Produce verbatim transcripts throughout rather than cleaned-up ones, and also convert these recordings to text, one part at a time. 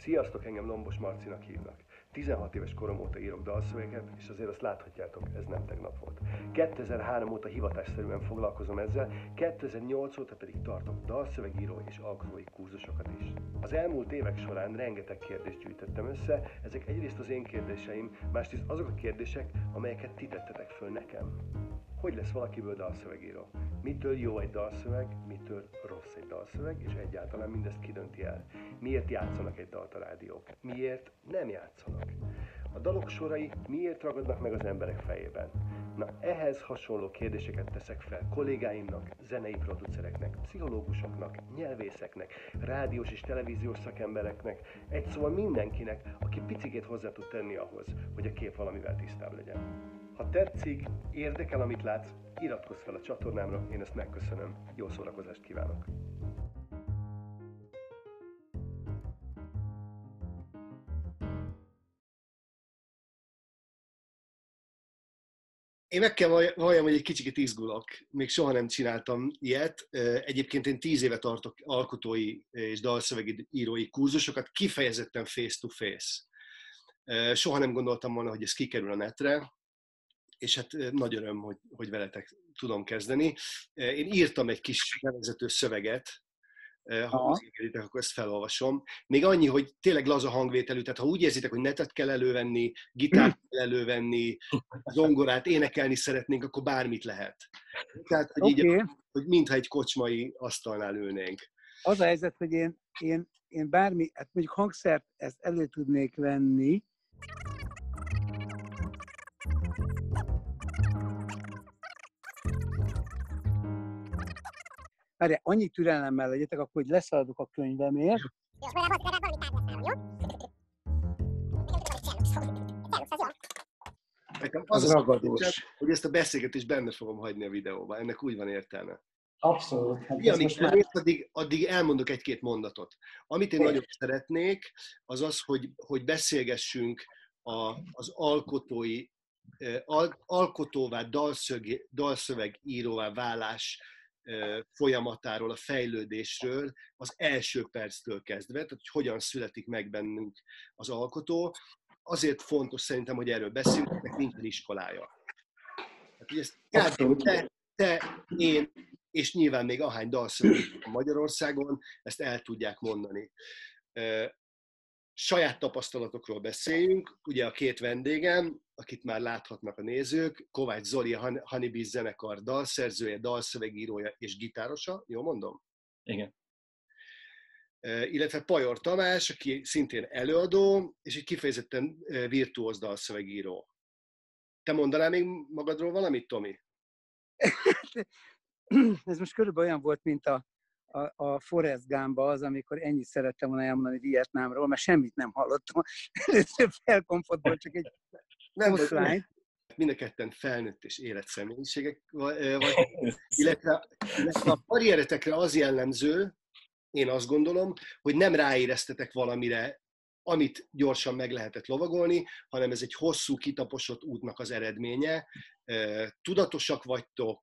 Sziasztok, engem Lombos Marcinak hívnak. tizenhat éves korom óta írok dalszövegeket, és azért azt láthatjátok, ez nem tegnap volt. kétezer-három óta hivatásszerűen foglalkozom ezzel, kétezer-nyolc óta pedig tartok dalszövegíró és alkotói kurzusokat is. Az elmúlt évek során rengeteg kérdést gyűjtöttem össze, ezek egyrészt az én kérdéseim, másrészt azok a kérdések, amelyeket ti tettetek föl nekem. Hogy lesz valakiből dalszövegíró? Mitől jó egy dalszöveg, mitől rossz egy dalszöveg, és egyáltalán mindezt ki dönti el? Miért játszanak egy dalt a rádiók? Miért nem játszanak? A dalok sorai miért ragadnak meg az emberek fejében? Na, ehhez hasonló kérdéseket teszek fel kollégáimnak, zenei producereknek, pszichológusoknak, nyelvészeknek, rádiós és televíziós szakembereknek, egy szóval mindenkinek, aki picikét hozzá tud tenni ahhoz, hogy a kép valamivel tisztább legyen. Ha tetszik, érdekel, amit látsz, iratkozz fel a csatornámra, én ezt megköszönöm. Jó szórakozást kívánok! Én meg kell valljam, hogy egy kicsit izgulok. Még soha nem csináltam ilyet. Egyébként én tíz éve tartok alkotói és dalszövegírói kurzusokat, kifejezetten face-to-face. Soha nem gondoltam volna, hogy ez kikerül a netre, és hát nagy öröm, hogy, hogy veletek tudom kezdeni. Én írtam egy kis bevezető szöveget, ha úgy engeditek, akkor ezt felolvasom. Még annyi, hogy tényleg laza hangvételű, tehát ha úgy érzitek, hogy netet kell elővenni, gitárt kell elővenni, zongorát énekelni szeretnénk, akkor bármit lehet. Tehát, hogy, okay. így, hogy mintha egy kocsmai asztalnál ülnénk. Az a helyzet, hogy én, én, én bármi, hát mondjuk hangszert ezt elő tudnék venni, Várjál, annyi türelemmel legyetek, akkor hogy leszaladok a könyvemért. Az, az ragadós, hogy ezt a beszélgetést benne fogom hagyni a videóban, ennek úgy van értelme. Abszolút. Hát ja, most már... addig, addig elmondok egy-két mondatot. Amit én é. nagyon szeretnék, az az, hogy, hogy beszélgessünk a, az alkotói, al, alkotóvá, dalszög, dalszövegíróvá válás folyamatáról, a fejlődésről az első perctől kezdve, tehát hogy hogyan születik meg bennünk az alkotó. Azért fontos szerintem, hogy erről beszélünk, mert nincsen iskolája. Tehát, hogy ezt te, te, én, és nyilván még ahány dalszöveg Magyarországon ezt el tudják mondani. Saját tapasztalatokról beszéljünk. Ugye a két vendégem, akit már láthatnak a nézők, Kovács Zoli, a Honeybees zenekar dalszerzője, dalszövegírója és gitárosa, jól mondom? Igen. Illetve Pajor Tamás, aki szintén előadó, és egy kifejezetten virtuóz dalszövegíró. Te mondanál még magadról valamit, Tomi? Ez most körülbelül olyan volt, mint a A, a Forrest Gumba az, amikor ennyit szerettem volna elmondani Vietnámról, mert semmit nem hallottam. Először felkomfotból csak egy oszlányt. Mind a ketten felnőtt és élet személyiségek vagy, illetve, illetve a karrieretekre az jellemző, én azt gondolom, hogy nem ráéreztetek valamire, amit gyorsan meg lehetett lovagolni, hanem ez egy hosszú, kitaposott útnak az eredménye. Tudatosak vagytok,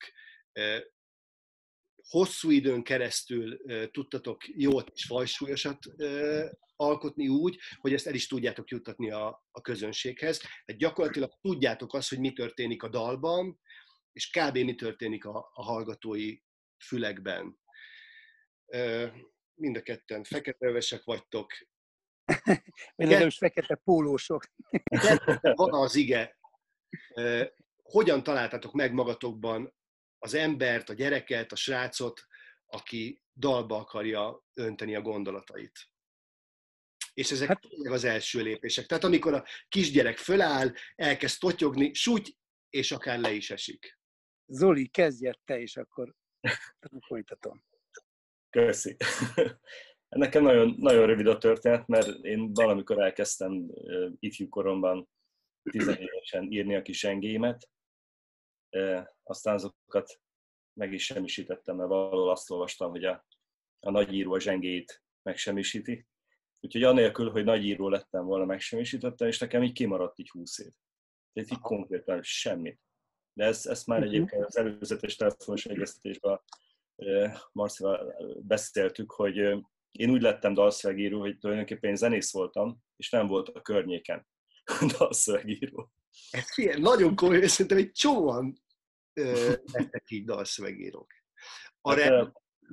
hosszú időn keresztül uh, tudtatok jót és fajsúlyosat uh, alkotni úgy, hogy ezt el is tudjátok juttatni a, a közönséghez. Tehát gyakorlatilag tudjátok azt, hogy mi történik a dalban, és kb. Mi történik a, a hallgatói fülekben. Uh, mind a ketten feketeövesek vagytok. Legalábbis fekete pólósok. Van az ige. Uh, hogyan találtátok meg magatokban az embert, a gyereket, a srácot, aki dalba akarja önteni a gondolatait. És ezek hát, az első lépések. Tehát amikor a kisgyerek föláll, elkezd totyogni, súgy, és akár le is esik. Zoli, kezdj te, és akkor folytatom. Köszi. Nekem nagyon, nagyon rövid a történet, mert én valamikor elkezdtem ifjú koromban tizenévesen írni a kis zsengéimet. Aztán azokat meg is semmisítettem, mert valahol azt olvastam, hogy a, a nagyíró a zsengéit megsemmisíti. Úgyhogy anélkül, hogy nagyíró lettem volna, megsemmisítettem, és nekem így kimaradt így húsz év. Tehát így konkrétan semmit. De ezt, ezt már egyébként az előzetes telefonos egyeztetésben Marcival beszéltük, hogy én úgy lettem dalszövegíró, hogy tulajdonképpen én zenész voltam, és nem volt a környéken dalszövegíró. Ez figyelj, nagyon komoly, és szerintem egy csomóan ö, lettek így dalszövegírók. Arra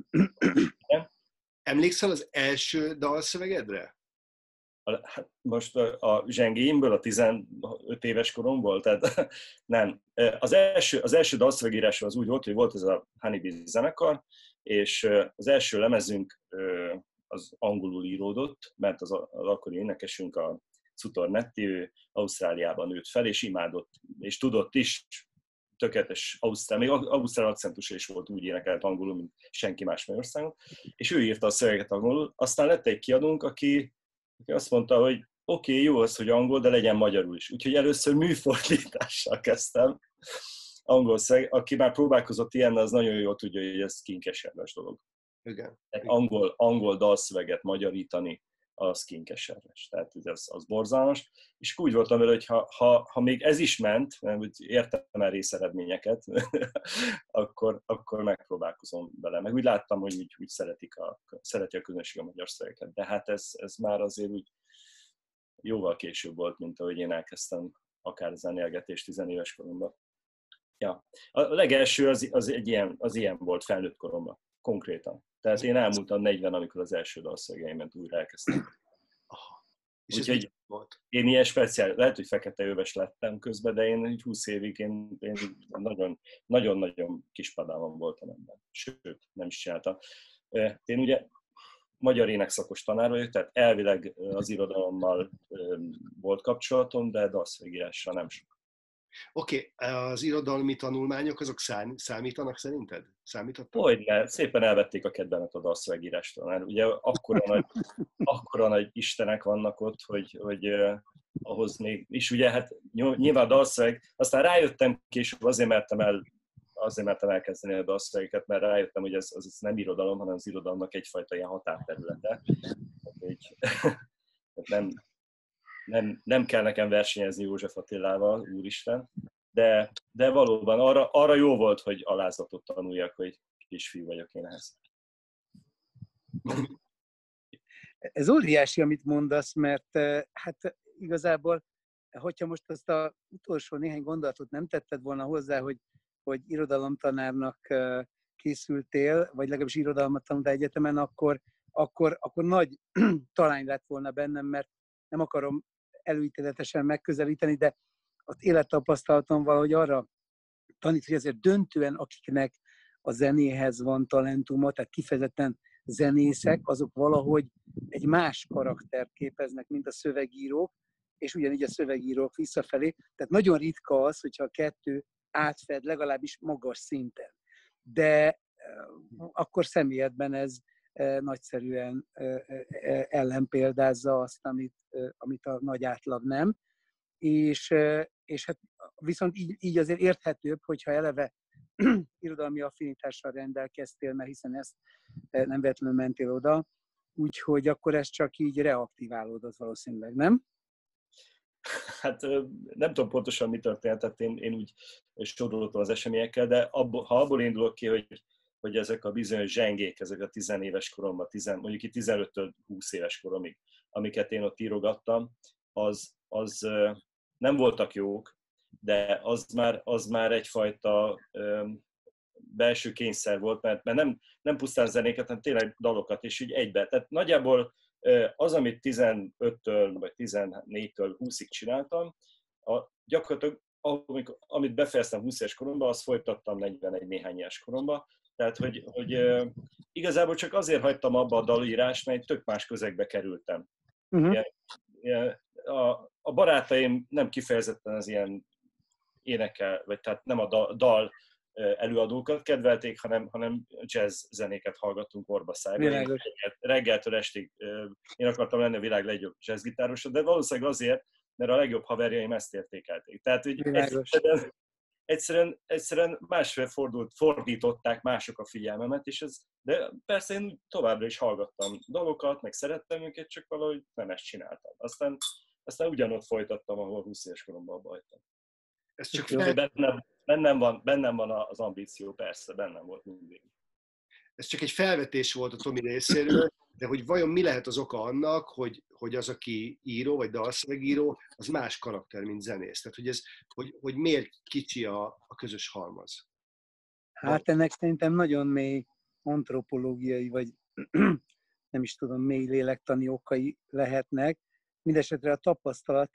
Hát, emlékszel az első dalszövegedre? Hát most a zsengéimből a tizenöt éves koromból, tehát nem. Az első, az első dalszövegírása az úgy volt, hogy volt ez a Honeybee zenekar, és az első lemezünk az angolul íródott, mert az, az akkori énekesünk, a Cutor Netti, ő Ausztráliában nőtt fel, és imádott, és tudott is, tökéletes ausztrál, még ausztrál akcentusa is volt, úgy énekelt angolul, mint senki más Magyarországon, és ő írta a szöveget angolul. Aztán lett egy kiadónk, aki aki azt mondta, hogy oké, okay, jó az, hogy angol, de legyen magyarul is. Úgyhogy először műfordítással kezdtem. Angol szöveg, aki már próbálkozott ilyen, az nagyon jól tudja, hogy ez kinkeserves dolog. Igen. Angol, angol dalszöveget magyarítani, az kinkeserves. Tehát az, az borzalmas. És úgy voltam vele, hogy ha, ha, ha még ez is ment, mert értem el részeredményeket, akkor, akkor megpróbálkozom vele. Meg úgy láttam, hogy úgy, úgy szeretik a, szereti a közönség a magyar szövegeket. De hát ez, ez már azért úgy jóval később volt, mint ahogy én elkezdtem akár zenélgetést tizenéves koromban. Ja. A legelső az, az, egy ilyen, az ilyen volt felnőtt koromban, konkrétan. Tehát én elmúltam negyven, amikor az első dalszövegeimet újra elkezdtem. Úgyhogy én ilyen speciál, lehet, hogy fekete öves lettem közben, de én húsz évig én, én nagyon, nagyon-nagyon kis padában voltam ebben. Sőt, nem is csináltam. Én ugye magyar énekszakos tanár vagyok, tehát elvileg az irodalommal volt kapcsolatom, de dalszövegírásra nem sok. Oké, okay. Az irodalmi tanulmányok, azok számítanak szerinted? Számítottak? Hogyne, szépen elvették a kedvemet a dalszövegírástól, mert ugye akkora nagy, akkora nagy istenek vannak ott, hogy, hogy uh, ahhoz még, és ugye hát nyilván dalszöveg, aztán rájöttem később, azért mertem el, azért mertem elkezdeni a dalszövegeket, mert rájöttem, hogy ez, ez nem irodalom, hanem az irodalomnak egyfajta ilyen határterülete. Hogy, nem, Nem, nem kell nekem versenyezni József Attilával, úristen, de, de valóban arra, arra jó volt, hogy alázatot tanuljak, hogy kisfiú vagyok én ehhez. Ez óriási, amit mondasz, mert hát igazából, hogyha most azt az utolsó néhány gondolatot nem tetted volna hozzá, hogy, hogy irodalomtanárnak készültél, vagy legalábbis irodalmat tanultál egyetemen, akkor, akkor, akkor nagy talány lett volna bennem, mert nem akarom előítéletesen megközelíteni, de az élettapasztalatom valahogy arra tanít, hogy azért döntően akiknek a zenéhez van talentuma, tehát kifejezetten zenészek, azok valahogy egy más karaktert képeznek, mint a szövegírók, és ugyanígy a szövegírók visszafelé. Tehát nagyon ritka az, hogyha a kettő átfed legalábbis magas szinten. De akkor személyedben ez nagyszerűen ellenpéldázza azt, amit, amit a nagy átlag nem. És, és hát viszont így, így azért érthetőbb, hogyha eleve irodalmi affinitással rendelkeztél, mert hiszen ezt nem véletlenül mentél oda, úgyhogy akkor ez csak így reaktiválódott valószínűleg, nem? Hát nem tudom pontosan, mi történt, tehát én, én úgy soroltam az eseményekkel, de abból, ha abból indulok ki, hogy, hogy ezek a bizonyos zsengék, ezek a tizenéves koromban, tizen, mondjuk itt tizenöttől húsz éves koromig, amiket én ott írogattam, az, az nem voltak jók, de az már, az már egyfajta um, belső kényszer volt, mert, mert nem, nem pusztán zenéket, hanem tényleg dalokat, és így egybe. Tehát nagyjából az, amit tizenöttől vagy tizennégytől húszig csináltam, a, gyakorlatilag amikor, amit befejeztem húsz éves koromban, azt folytattam negyvenegy néhány éves koromban. Tehát, hogy, hogy uh, igazából csak azért hagytam abba a dalírást, mert tök más közegbe kerültem. Uh-huh. Ilyen, ilyen, a, a barátaim nem kifejezetten az ilyen énekel, vagy tehát nem a dal, dal előadókat kedvelték, hanem, hanem jazz zenéket hallgattunk orba szájba. Reggel, reggeltől estig én akartam lenni a világ legjobb jazzgitárosa, de valószínűleg azért, mert a legjobb haverjaim ezt értékelték. Tehát, hogy egyszerűen, egyszerűen, egyszerűen másfél fordult, fordították mások a figyelmemet, és ez, de persze én továbbra is hallgattam dalokat, meg szerettem őket, csak valahogy nem ezt csináltam. Aztán, aztán ugyanott folytattam, ahol húsz éves koromban abba hagytam. Ez csak bennem, bennem, van, bennem van az ambíció, persze, bennem volt mindig. ez csak egy felvetés volt a Tomi részéről, de hogy vajon mi lehet az oka annak, hogy, hogy az, aki író, vagy dalszövegíró, az más karakter, mint zenész. Tehát, hogy, ez, hogy, hogy miért kicsi a, a közös halmaz. Hát ennek szerintem nagyon mély antropológiai, vagy nem is tudom, mély lélektani okai lehetnek. Mindenesetre a tapasztalat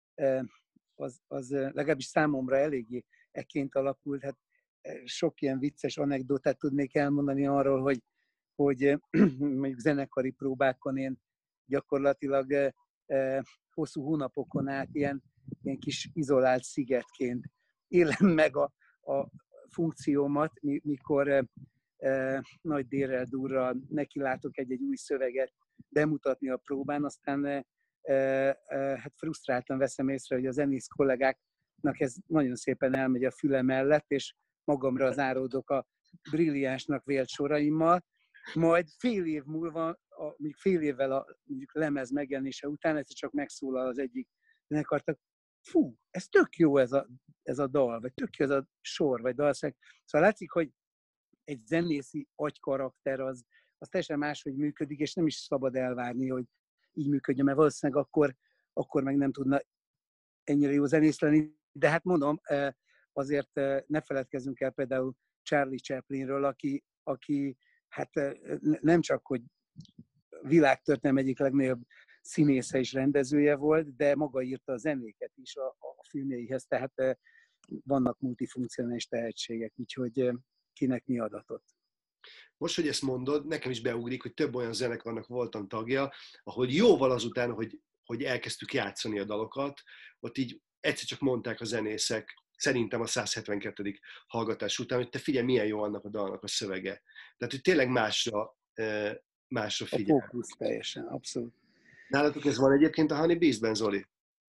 az, az legalábbis számomra eléggé ekként alakult. Hát sok ilyen vicces anekdotát tudnék elmondani arról, hogy, hogy mondjuk zenekari próbákon én gyakorlatilag hosszú hónapokon át ilyen, ilyen kis izolált szigetként élem meg a, a funkciómat, mikor e, e, nagy dérrel durral nekilátok egy-egy új szöveget bemutatni a próbán, aztán e, e, hát frusztráltan veszem észre, hogy a zenész kollégáknak ez nagyon szépen elmegy a füle mellett, és magamra záródok a brilliánsnak vélt soraimmal, majd fél év múlva, a, mondjuk fél évvel a mondjuk lemez megjelenése után egyszer csak megszólal az egyik zenekartag, fú, ez tök jó ez a, ez a dal, vagy tök jó ez a sor, vagy dalszeg. Szóval látszik, hogy egy zenészi agykarakter az, az teljesen máshogy működik, és nem is szabad elvárni, hogy így működjön, mert valószínűleg akkor, akkor meg nem tudna ennyire jó zenész lenni. De hát mondom, azért ne feledkezzünk el például Charlie Chaplinről, aki, aki hát nem csak, hogy világtörténelem egyik legnagyobb színésze és rendezője volt, de maga írta a zenéket is a, a filmjeihez, tehát vannak multifunkcionális tehetségek, úgyhogy kinek mi adatot. Most, hogy ezt mondod, nekem is beugrik, hogy több olyan zenekarnak voltam tagja, ahol jóval azután, hogy, hogy elkezdtük játszani a dalokat, ott így egyszer csak mondták a zenészek, szerintem a száz hetvenkettedik hallgatás után, hogy te figyelj, milyen jó annak a dalnak a szövege. Tehát, hogy tényleg másra, másra figyel. A fókusz teljesen, abszolút. Nálatok ez van egyébként a Honey Beast-ben, Zoli?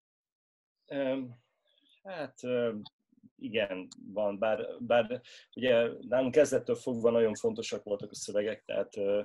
Um, hát um, igen, van, bár, bár ugye nálunk kezdettől fogva nagyon fontosak voltak a szövegek, tehát, uh,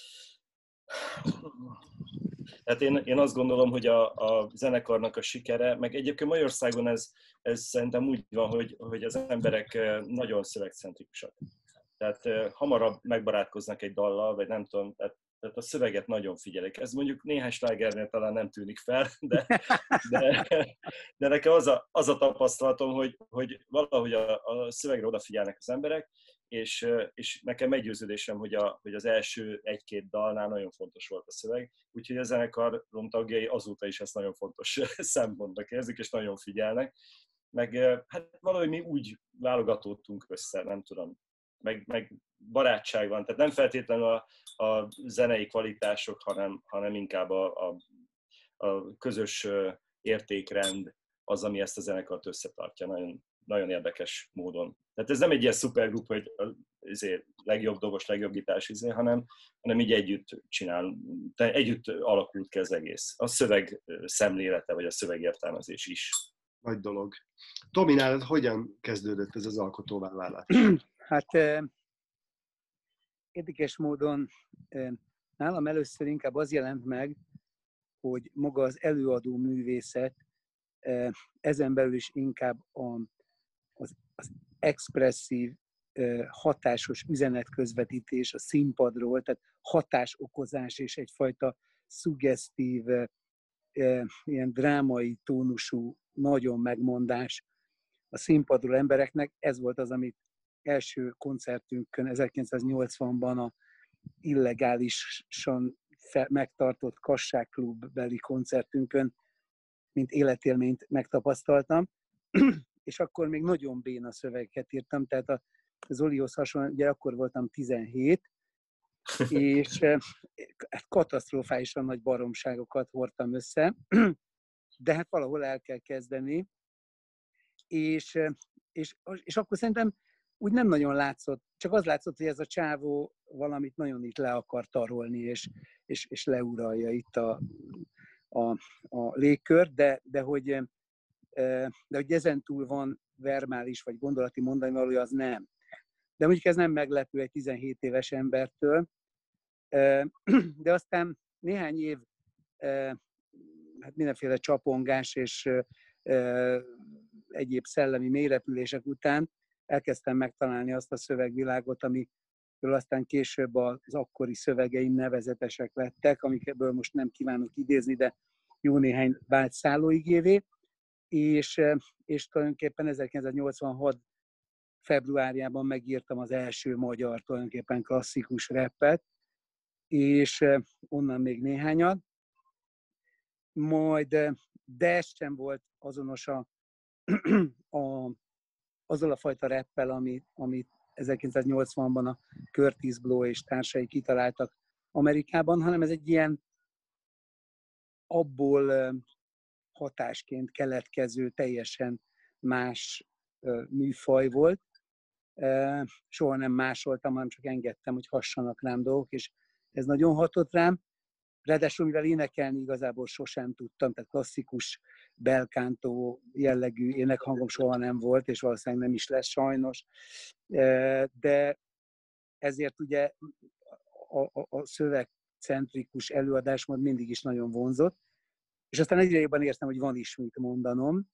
tehát én, én azt gondolom, hogy a, a zenekarnak a sikere, meg egyébként Magyarországon ez, ez szerintem úgy van, hogy, hogy az emberek nagyon szövegcentrikusak. Tehát uh, hamarabb megbarátkoznak egy dallal, vagy nem tudom, tehát, tehát a szöveget nagyon figyelik. Ez mondjuk néhány slágernél talán nem tűnik fel, de, de, de nekem az a, az a tapasztalatom, hogy, hogy valahogy a, a szövegre odafigyelnek az emberek, és, és nekem meggyőződésem, hogy, a, hogy az első egy-két dalnál nagyon fontos volt a szöveg, úgyhogy a zenekarom tagjai azóta is ezt nagyon fontos szempontnak érzik, és nagyon figyelnek. Meg hát valahogy mi úgy válogatódtunk össze, nem tudom, meg, meg barátság van, tehát nem feltétlenül a, a zenei kvalitások, hanem, hanem inkább a, a, a közös értékrend az, ami ezt a zenekart összetartja nagyon, nagyon érdekes módon. Tehát ez nem egy ilyen szupergrup, hogy azért legjobb dobos, legjobb gitárs, izé, hanem, hanem így együtt csinál, együtt alakult ki az egész. A szöveg szemlélete, vagy a szövegértelmezés is. Nagy dolog. Tomi, nálad hogyan kezdődött ez az alkotóvá válás? Hát érdekes módon nálam először inkább az jelent meg, hogy maga az előadó művészet, ezen belül is inkább a, az, az expresszív, hatásos üzenetközvetítés a színpadról, tehát hatásokozás és egyfajta szuggesztív, ilyen drámai tónusú, nagyon megmondás a színpadról embereknek. Ez volt az, amit első koncertünkön ezerkilencszáznyolcvanban a illegálisan megtartott Kassák Klub beli koncertünkön, mint életélményt megtapasztaltam. És akkor még nagyon béna szövegeket írtam, tehát a Zolihoz hasonlóan, ugye akkor voltam tizenhét, és katasztrofálisan nagy baromságokat hordtam össze, de hát valahol el kell kezdeni, és, és, és akkor szerintem úgy nem nagyon látszott, csak az látszott, hogy ez a csávó valamit nagyon itt le akar tarolni, és, és, és leuralja itt a, a, a légkört, de, de, hogy, de hogy ezen túl van verbális vagy gondolati mondani valója, az nem. De mondjuk ez nem meglepő egy tizenhét éves embertől, de aztán néhány év hát mindenféle csapongás és egyéb szellemi mélyrepülések után elkezdtem megtalálni azt a szövegvilágot, ami aztán később az akkori szövegeim nevezetesek lettek, amikből most nem kívánok idézni, de jó néhány vált szállóigévé, és, és tulajdonképpen ezerkilencszáznyolcvanhat februárjában megírtam az első magyar tulajdonképpen klasszikus rappet, és onnan még néhányat. Majd, de ez sem volt azonos a, a, azzal a fajta rappel, amit, amit ezerkilencszáznyolcvanban a Curtis Blow és társai kitaláltak Amerikában, hanem ez egy ilyen abból hatásként keletkező, teljesen más műfaj volt. Soha nem másoltam, hanem csak engedtem, hogy hassanak rám dolgok, és ez nagyon hatott rám. Ráadásul, mivel énekelni igazából sosem tudtam, tehát klasszikus belkántó jellegű énekhangom soha nem volt, és valószínűleg nem is lesz sajnos. De ezért ugye a, a, a szövegcentrikus előadásmód mindig is nagyon vonzott. És aztán egyre jobban értem, hogy van is mit mondanom.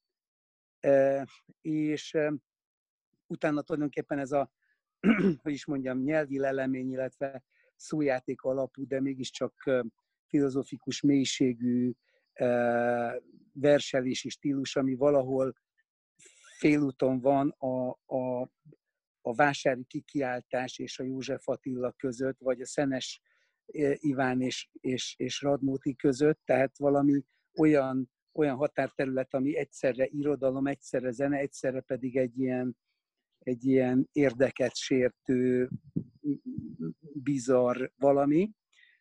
És utána tulajdonképpen ez a, hogy is mondjam, nyelvi lelemény, illetve szójáték alapú, de mégiscsak filozófikus mélységű verselési stílus, ami valahol félúton van a, a, a Vásári Kikiáltás és a József Attila között, vagy a Szenes Iván és, és, és Radnóti között, tehát valami olyan, olyan határterület, ami egyszerre irodalom, egyszerre zene, egyszerre pedig egy ilyen, egy ilyen érdeket sértő, bizarr valami.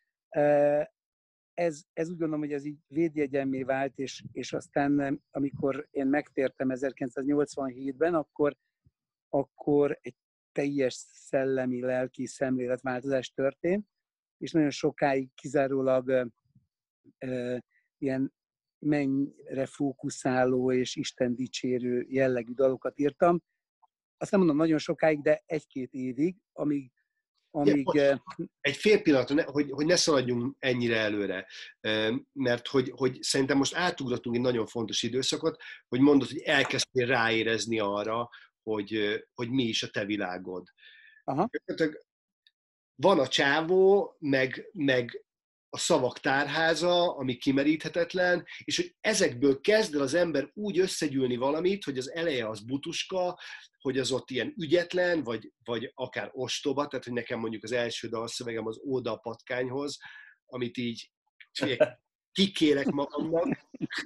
Ez, ez úgy gondolom, hogy ez így védjegyemmé vált, és, és aztán amikor én megtértem ezerkilencszáznyolcvanhétben, akkor, akkor egy teljes szellemi, lelki szemléletváltozás történt, és nagyon sokáig kizárólag e, ilyen mennyre fókuszáló és Isten dicsérő jellegű dalokat írtam. Azt nem mondom nagyon sokáig, de egy-két évig, amíg Amíg... Ja, egy fél pillanat, hogy, hogy ne szaladjunk ennyire előre, mert hogy, hogy szerintem most átugratunk egy nagyon fontos időszakot, hogy mondod, hogy elkezdtél ráérezni arra, hogy, hogy mi is a te világod. Aha. Van a csávó, meg, meg a szavak tárháza, ami kimeríthetetlen, és hogy ezekből kezd el az ember úgy összegyűlni valamit, hogy az eleje az butuska, hogy az ott ilyen ügyetlen, vagy, vagy akár ostoba, tehát hogy nekem mondjuk az első dalszövegem az Óda a patkányhoz, amit így kikérek magamnak,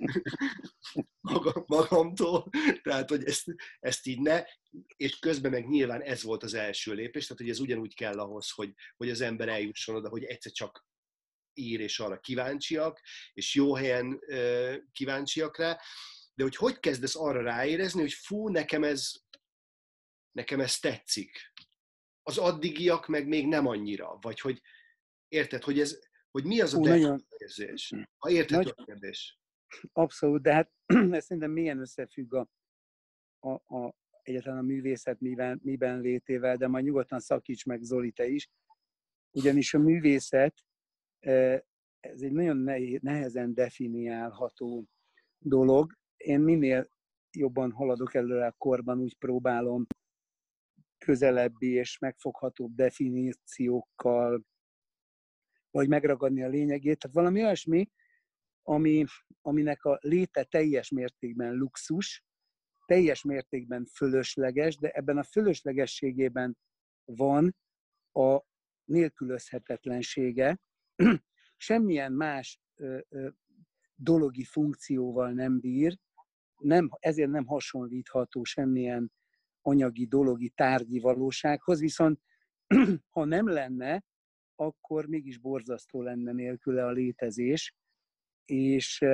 magamtól, tehát hogy ezt, ezt így ne, és közben meg nyilván ez volt az első lépés, tehát hogy ez ugyanúgy kell ahhoz, hogy, hogy az ember eljusson oda, hogy egyszer csak ír, és arra kíváncsiak, és jó helyen uh, kíváncsiak rá, de hogy hogy kezdesz arra ráérezni, hogy fú, nekem ez, nekem ez tetszik. Az addigiak meg még nem annyira, vagy hogy érted, hogy, ez, hogy mi az a nagyon... érzés? Ha érthető Nagy... a kérdés. Abszolút, de hát ez szerintem milyen összefügg a, a, a, egyáltalán a művészet miben, miben létével, de majd nyugodtan szakíts meg, Zoli, te is. Ugyanis a művészet ez egy nagyon nehezen definiálható dolog. Én minél jobban haladok előre a korban, úgy próbálom közelebbi és megfoghatóbb definíciókkal, vagy megragadni a lényegét. Tehát valami olyasmi, ami, aminek a léte teljes mértékben luxus, teljes mértékben fölösleges, de ebben a fölöslegességében van a nélkülözhetetlensége. Semmilyen más ö, ö, dologi funkcióval nem bír, nem, ezért nem hasonlítható semmilyen anyagi, dologi, tárgyi valósághoz, viszont ha nem lenne, akkor mégis borzasztó lenne nélküle a létezés, és,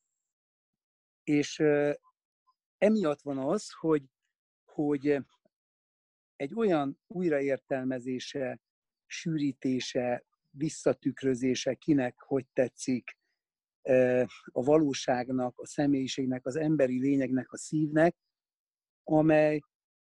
és emiatt van az, hogy, hogy egy olyan újraértelmezése, sűrítése, visszatükrözése, kinek hogy tetszik, a valóságnak, a személyiségnek, az emberi lényegnek, a szívnek, amely,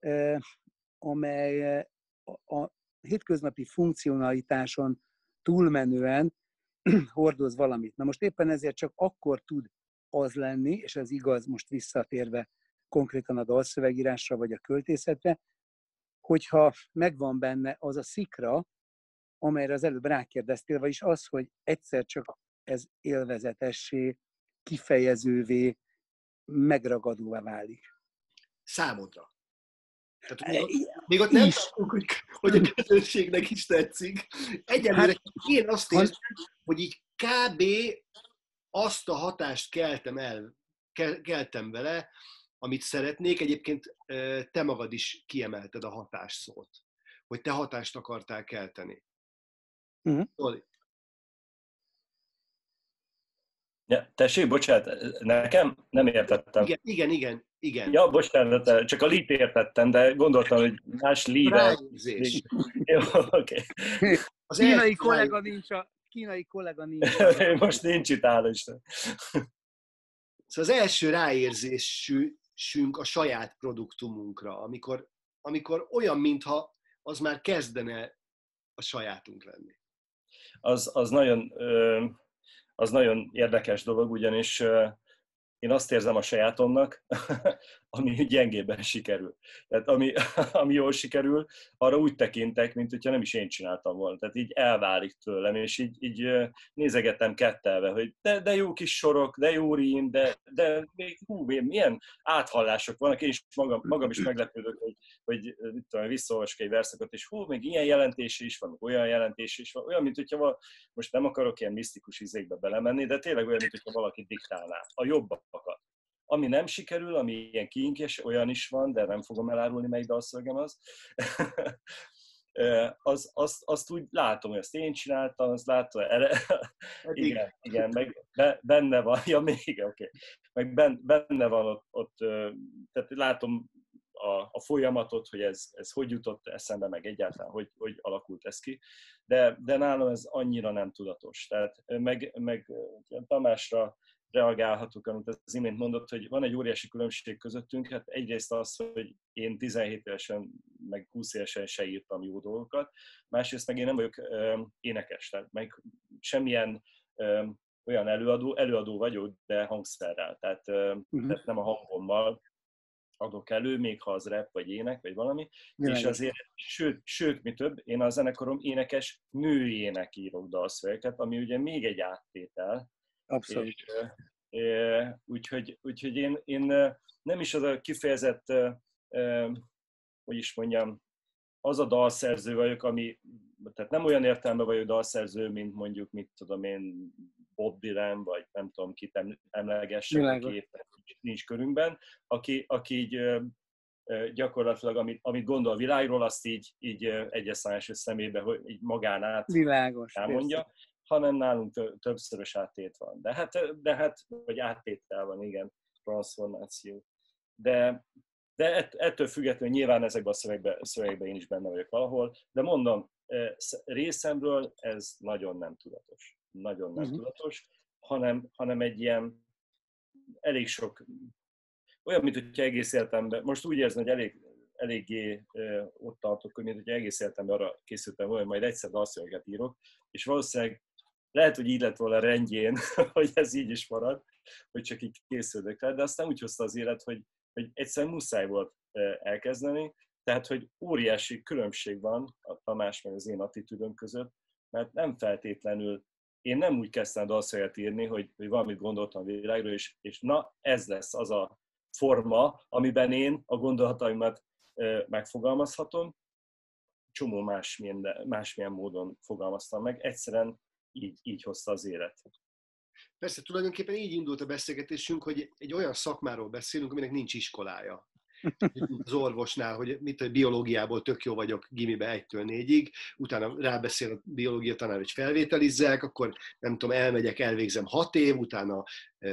amely a, a hétköznapi funkcionalitáson túlmenően hordoz valamit. Na most éppen ezért csak akkor tud az lenni, és ez igaz most visszatérve konkrétan a dalszövegírásra vagy a költészetre, hogyha megvan benne az a szikra, amelyre az előbb rákérdeztél, vagyis az, hogy egyszer csak ez élvezetessé, kifejezővé, megragadóvá válik. Számodra. Tehát, E, még, még ott nem is. tudjuk, hogy, hogy a közönségnek is tetszik. Egyelőre hát, én azt érzem, hogy így kb. Azt a hatást keltem el, keltem vele, amit szeretnék. Egyébként te magad is kiemelted a hatásszót, hogy te hatást akartál kelteni. Uh-huh. Zoli. Ja, tessék, bocsánat, nekem nem értettem. Igen, igen, igen. igen. Ja, bocsánat, csak a lít értettem, de gondoltam, hogy más lível. Ráérzés. Jó, oké. Az kínai kollega ráj... nincs a... Kínai kollega nincs. Most nincs itt, hála Isten. Szóval az első ráérzésünk a saját produktumunkra, amikor, amikor olyan, mintha az már kezdene a sajátunk lenni. Az, az, nagyon, az nagyon érdekes dolog, ugyanis én azt érzem a sajátomnak, ami gyengébben sikerül. Tehát ami, ami jól sikerül, arra úgy tekintek, mint hogyha nem is én csináltam volna. Tehát így elválik tőlem, és így, így nézegettem kettelve, hogy de, de jó kis sorok, de jó rím, de, de még hú, milyen áthallások vannak. Én is magam, magam is meglepődök, hogy, hogy mit tudom, visszaolvasok egy verszakot, és hú, még ilyen jelentése is van, olyan jelentése is van. Olyan, mint hogyha val- most nem akarok ilyen misztikus izékbe belemenni, de tényleg olyan, mint hogyha valaki diktálná. A jobbakat. Ami nem sikerül, ami ilyen kiinkes, olyan is van, de nem fogom elárulni, melyik dalszövegem az. az azt, azt úgy látom, hogy ezt én csináltam, azt látom, erre... igen, igen, meg benne van, ja még, oké, okay. meg benne van ott, ott, tehát látom a, a folyamatot, hogy ez, ez hogy jutott eszembe, meg egyáltalán, hogy, hogy alakult ez ki, de, de nálam ez annyira nem tudatos. Tehát meg, meg Tamásra reagálhatok, amit az imént mondott, hogy van egy óriási különbség közöttünk. Hát egyrészt az, hogy én tizenhét évesen, meg húsz évesen se írtam jó dolgokat, másrészt meg én nem vagyok ö, énekes, tehát meg semmilyen ö, olyan előadó, előadó vagyok, de hangszerrel, tehát, ö, uh-huh. tehát nem a hangommal adok elő, még ha az rap, vagy ének, vagy valami, ja, és azért, sőt, sőt, mi több, én a zenekarom énekes nőjének írok dalszövegeket, ami ugye még egy áttétel. Abszolút. És, e, úgyhogy, úgyhogy én, én nem is az a kifejezett, e, hogy is mondjam, az a dalszerző vagyok, ami, tehát nem olyan értelemben vagyok dalszerző, mint mondjuk, mit tudom én, Bob Dylan, vagy nem tudom, kit emlegessek, aki éppen nincs körünkben, aki, aki így e, gyakorlatilag, amit, amit gondol a világról, azt így, így egyes számos szemébe, hogy így magán át Világos, elmondja. Persze. Hanem nálunk többszörös áttét van. De hát, de hát vagy áttétel van, igen, transformáció. De, de ettől függetlenül nyilván ezekben a szövegben, szövegben én is benne vagyok valahol, de mondom, részemről ez nagyon nem tudatos. Nagyon nem uh-huh. tudatos, hanem, hanem egy ilyen elég sok, olyan, mint hogyha egész életemben, most úgy érzem, hogy elég, eléggé ott tartok, hogy mint hogyha egész életemben arra készültem volna, hogy majd egyszer dalszöveget írok, és valószínűleg lehet, hogy így lett volna rendjén, hogy ez így is marad, hogy csak így készülök rá, de aztán úgy hozta az élet, hogy, hogy egyszerűen muszáj volt elkezdeni, tehát, hogy óriási különbség van a Tamás meg az én attitűdöm között, mert nem feltétlenül, én nem úgy kezdtem dalszöveget írni, hogy, hogy valamit gondoltam a világról, és, és na, ez lesz az a forma, amiben én a gondolataimat megfogalmazhatom, csomó másmilyen, másmilyen módon fogalmaztam meg, egyszerűen így, így hozta az élet. Persze, tulajdonképpen így indult a beszélgetésünk, hogy egy olyan szakmáról beszélünk, aminek nincs iskolája. Az orvosnál, hogy mit, hogy biológiából tök jó vagyok gimibe egytől négyig, utána rábeszél a biológia tanár, hogy felvételizzek, akkor nem tudom, elmegyek, elvégzem hat év, utána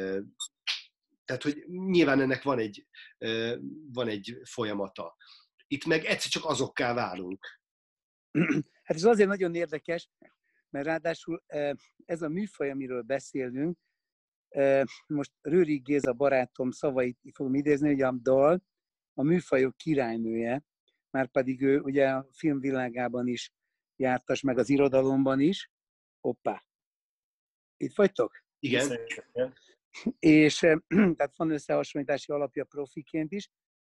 tehát, hogy nyilván ennek van egy, van egy folyamata. Itt meg egyszer csak azokká válunk. Hát ez azért nagyon érdekes, mert ráadásul ez a műfaj, amiről beszélünk, most Rőrig Géza barátom szavait fogom idézni, hogy a dal a műfajok királynője, már pedig ő ugye a filmvilágában is jártas, meg az irodalomban is. Hoppá! Itt vagytok? Igen. És tehát van összehasonlítási alapja profiként is,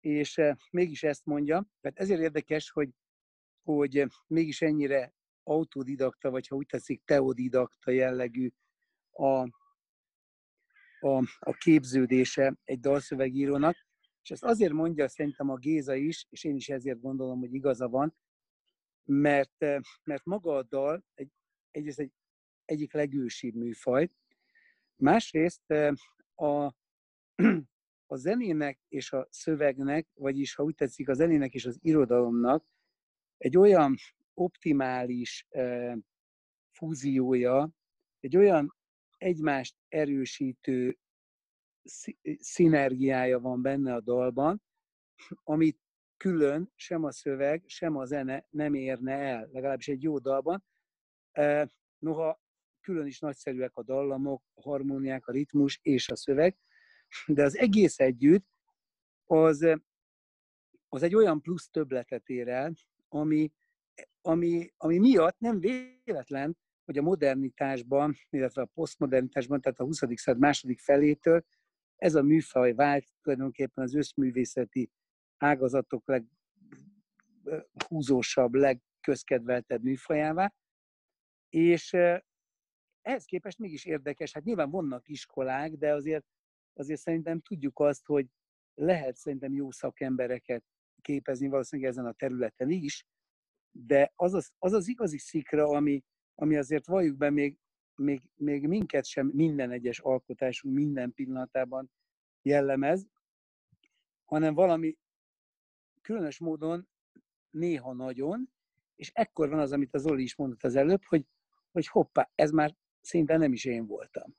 és mégis ezt mondja. Tehát ezért érdekes, hogy, hogy mégis ennyire autodidakta, vagy ha úgy tetszik, teodidakta jellegű a, a, a képződése egy dalszövegírónak. És ezt azért mondja szerintem a Géza is, és én is ezért gondolom, hogy igaza van, mert, mert maga a dal egy, egyrészt egy egyik legősibb műfaj, másrészt a, a zenének és a szövegnek, vagyis ha úgy tetszik, a zenének és az irodalomnak egy olyan optimális eh, fúziója, egy olyan egymást erősítő szinergiája van benne a dalban, amit külön sem a szöveg, sem a zene nem érne el, legalábbis egy jó dalban. Eh, noha külön is nagyszerűek a dallamok, a harmóniák, a ritmus és a szöveg, de az egész együtt az, az egy olyan plusz többletet ér el, ami, ami, ami miatt nem véletlen, hogy a modernitásban, illetve a posztmodernitásban, tehát a huszadik század második felétől ez a műfaj vált tulajdonképpen az összművészeti ágazatok leghúzósabb, legközkedveltebb műfajává, és ehhez képest mégis érdekes, hát nyilván vannak iskolák, de azért, azért szerintem tudjuk azt, hogy lehet szerintem jó szakembereket képezni valószínűleg ezen a területen is, de az az, az, az igazi szikra, ami, ami azért valljuk be még, még, még minket sem minden egyes alkotásunk minden pillanatában jellemez, hanem valami különös módon néha nagyon, és ekkor van az, amit az Zoli is mondott az előbb, hogy, hogy hoppá, ez már szinte nem is én voltam.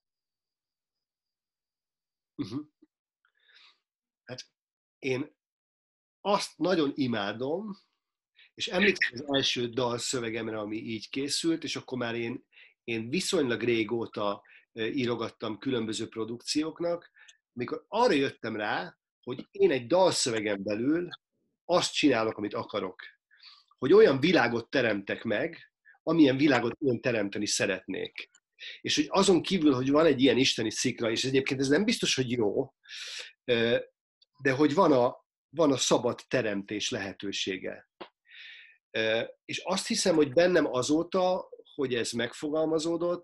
Uh-huh. Hát én azt nagyon imádom, és emlékszem az első dalszövegemre, ami így készült, és akkor már én, én viszonylag régóta írogattam különböző produkcióknak, amikor arra jöttem rá, hogy én egy dalszövegen belül azt csinálok, amit akarok. Hogy olyan világot teremtek meg, amilyen világot én teremteni szeretnék. És hogy azon kívül, hogy van egy ilyen isteni szikra, és egyébként ez nem biztos, hogy jó, de hogy van a, van a szabad teremtés lehetősége. És azt hiszem, hogy bennem azóta, hogy ez megfogalmazódott,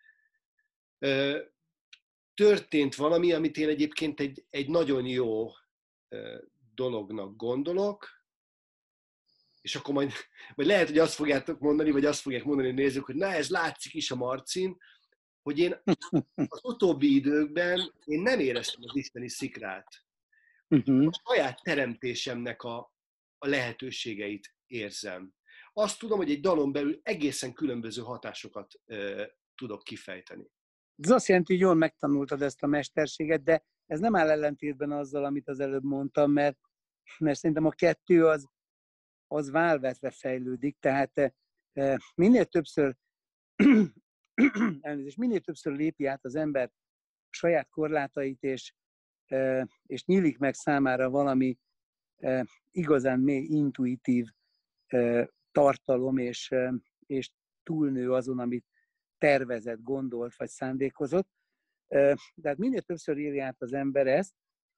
történt valami, amit én egyébként egy, egy nagyon jó dolognak gondolok, és akkor majd, vagy lehet, hogy azt fogjátok mondani, vagy azt fogják mondani, hogy nézzük, hogy na, ez látszik is a Marcin, hogy én az utóbbi időkben én nem éreztem az isteni szikrát. Uh-huh. A saját teremtésemnek a, a lehetőségeit érzem. Azt tudom, hogy egy dalon belül egészen különböző hatásokat uh, tudok kifejteni. Ez azt jelenti, hogy jól megtanultad ezt a mesterséget, de ez nem áll ellentétben azzal, amit az előbb mondtam, mert, mert szerintem a kettő az, az válvetve fejlődik, tehát uh, minél többször elnézést, minél többször lépi át az ember saját korlátait, és, és nyílik meg számára valami igazán mély, intuitív tartalom, és, és túlnő azon, amit tervezett, gondolt, vagy szándékozott. Tehát minél többször írja át az ember ezt,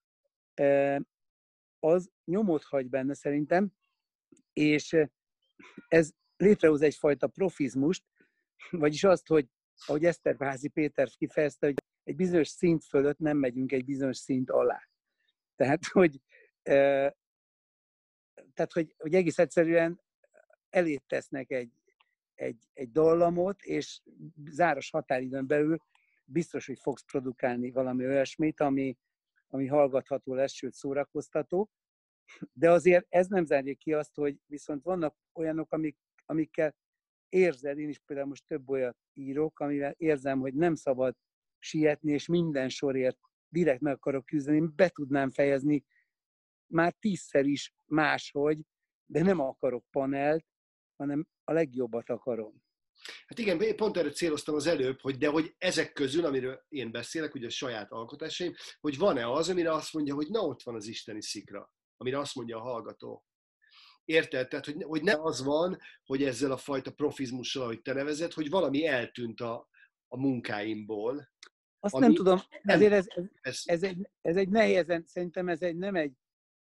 az nyomot hagy benne szerintem, és ez létrehoz egyfajta profizmust, vagyis azt, hogy ahogy Eszterházy Péter kifejezte, hogy egy bizonyos szint fölött nem megyünk egy bizonyos szint alá. Tehát, hogy, e, tehát, hogy, hogy egész egyszerűen elét tesznek egy, egy, egy dallamot, és záros határidőn belül biztos, hogy fogsz produkálni valami olyasmit, ami, ami hallgatható lesz, sőt szórakoztató. De azért ez nem zárja ki azt, hogy viszont vannak olyanok, amik, amikkel érzed, én is például most több olyat írok, amivel érzem, hogy nem szabad sietni, és minden sorért direkt meg akarok küzdeni, be tudnám fejezni már tízszer is máshogy, de nem akarok panelt, hanem a legjobbat akarom. Hát igen, én pont erre céloztam az előbb, hogy de hogy ezek közül, amiről én beszélek, ugye a saját alkotásaim, hogy van-e az, amire azt mondja, hogy na ott van az isteni szikra, amire azt mondja a hallgató. Érted? Tehát, hogy, hogy nem az van, hogy ezzel a fajta profizmussal, ahogy te nevezed, hogy valami eltűnt a, a munkáimból. Azt nem tudom, ezért ez, ez, ez, egy, ez egy nehézen, szerintem ez egy, nem egy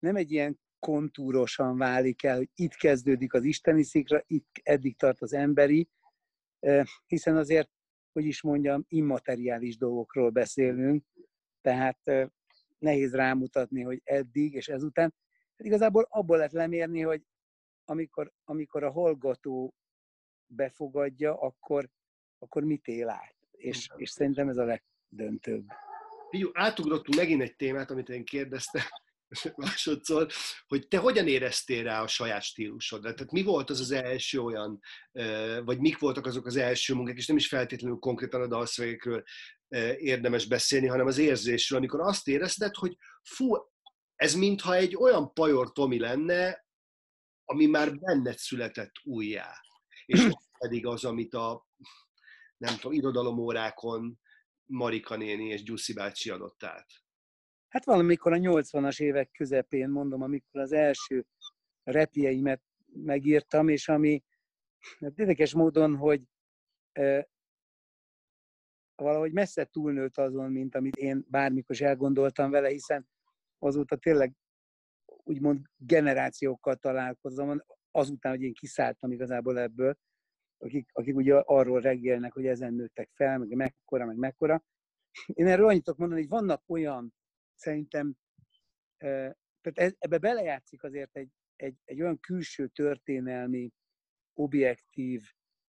nem egy ilyen kontúrosan válik el, hogy itt kezdődik az isteni szikra, itt eddig tart az emberi, hiszen azért, hogy is mondjam, immateriális dolgokról beszélünk, tehát nehéz rámutatni, hogy eddig és ezután. Igazából abból lehet lemérni, hogy amikor, amikor a hallgató befogadja, akkor, akkor mit él át. És, és szerintem ez a legdöntőbb. Jó, átugrottunk megint egy témát, amit én kérdeztem másodszor, hogy te hogyan éreztél rá a saját stílusodra? Tehát mi volt az az első olyan, vagy mik voltak azok az első munkák, és nem is feltétlenül konkrétan a dalszövegekről érdemes beszélni, hanem az érzésről, amikor azt érezted, hogy fú, ez mintha egy olyan Pajor Tomi lenne, ami már benned született újjá. És pedig az, amit a, nem tudom, irodalomórákon Marika néni és Gyuszi bácsi adott át. Hát valamikor a nyolcvanas évek közepén, mondom, amikor az első repjeimet megírtam, és ami hát érdekes módon, hogy e, valahogy messze túlnőtt azon, mint amit én bármikor is elgondoltam vele, hiszen azóta tényleg úgymond generációkkal találkozom, azután, hogy én kiszálltam igazából ebből, akik, akik ugye arról reggelnek, hogy ezen nőttek fel, meg mekkora, meg mekkora. Én erről annyit tudok mondani, hogy vannak olyan, szerintem, tehát ebbe belejátszik azért egy, egy, egy olyan külső történelmi, objektív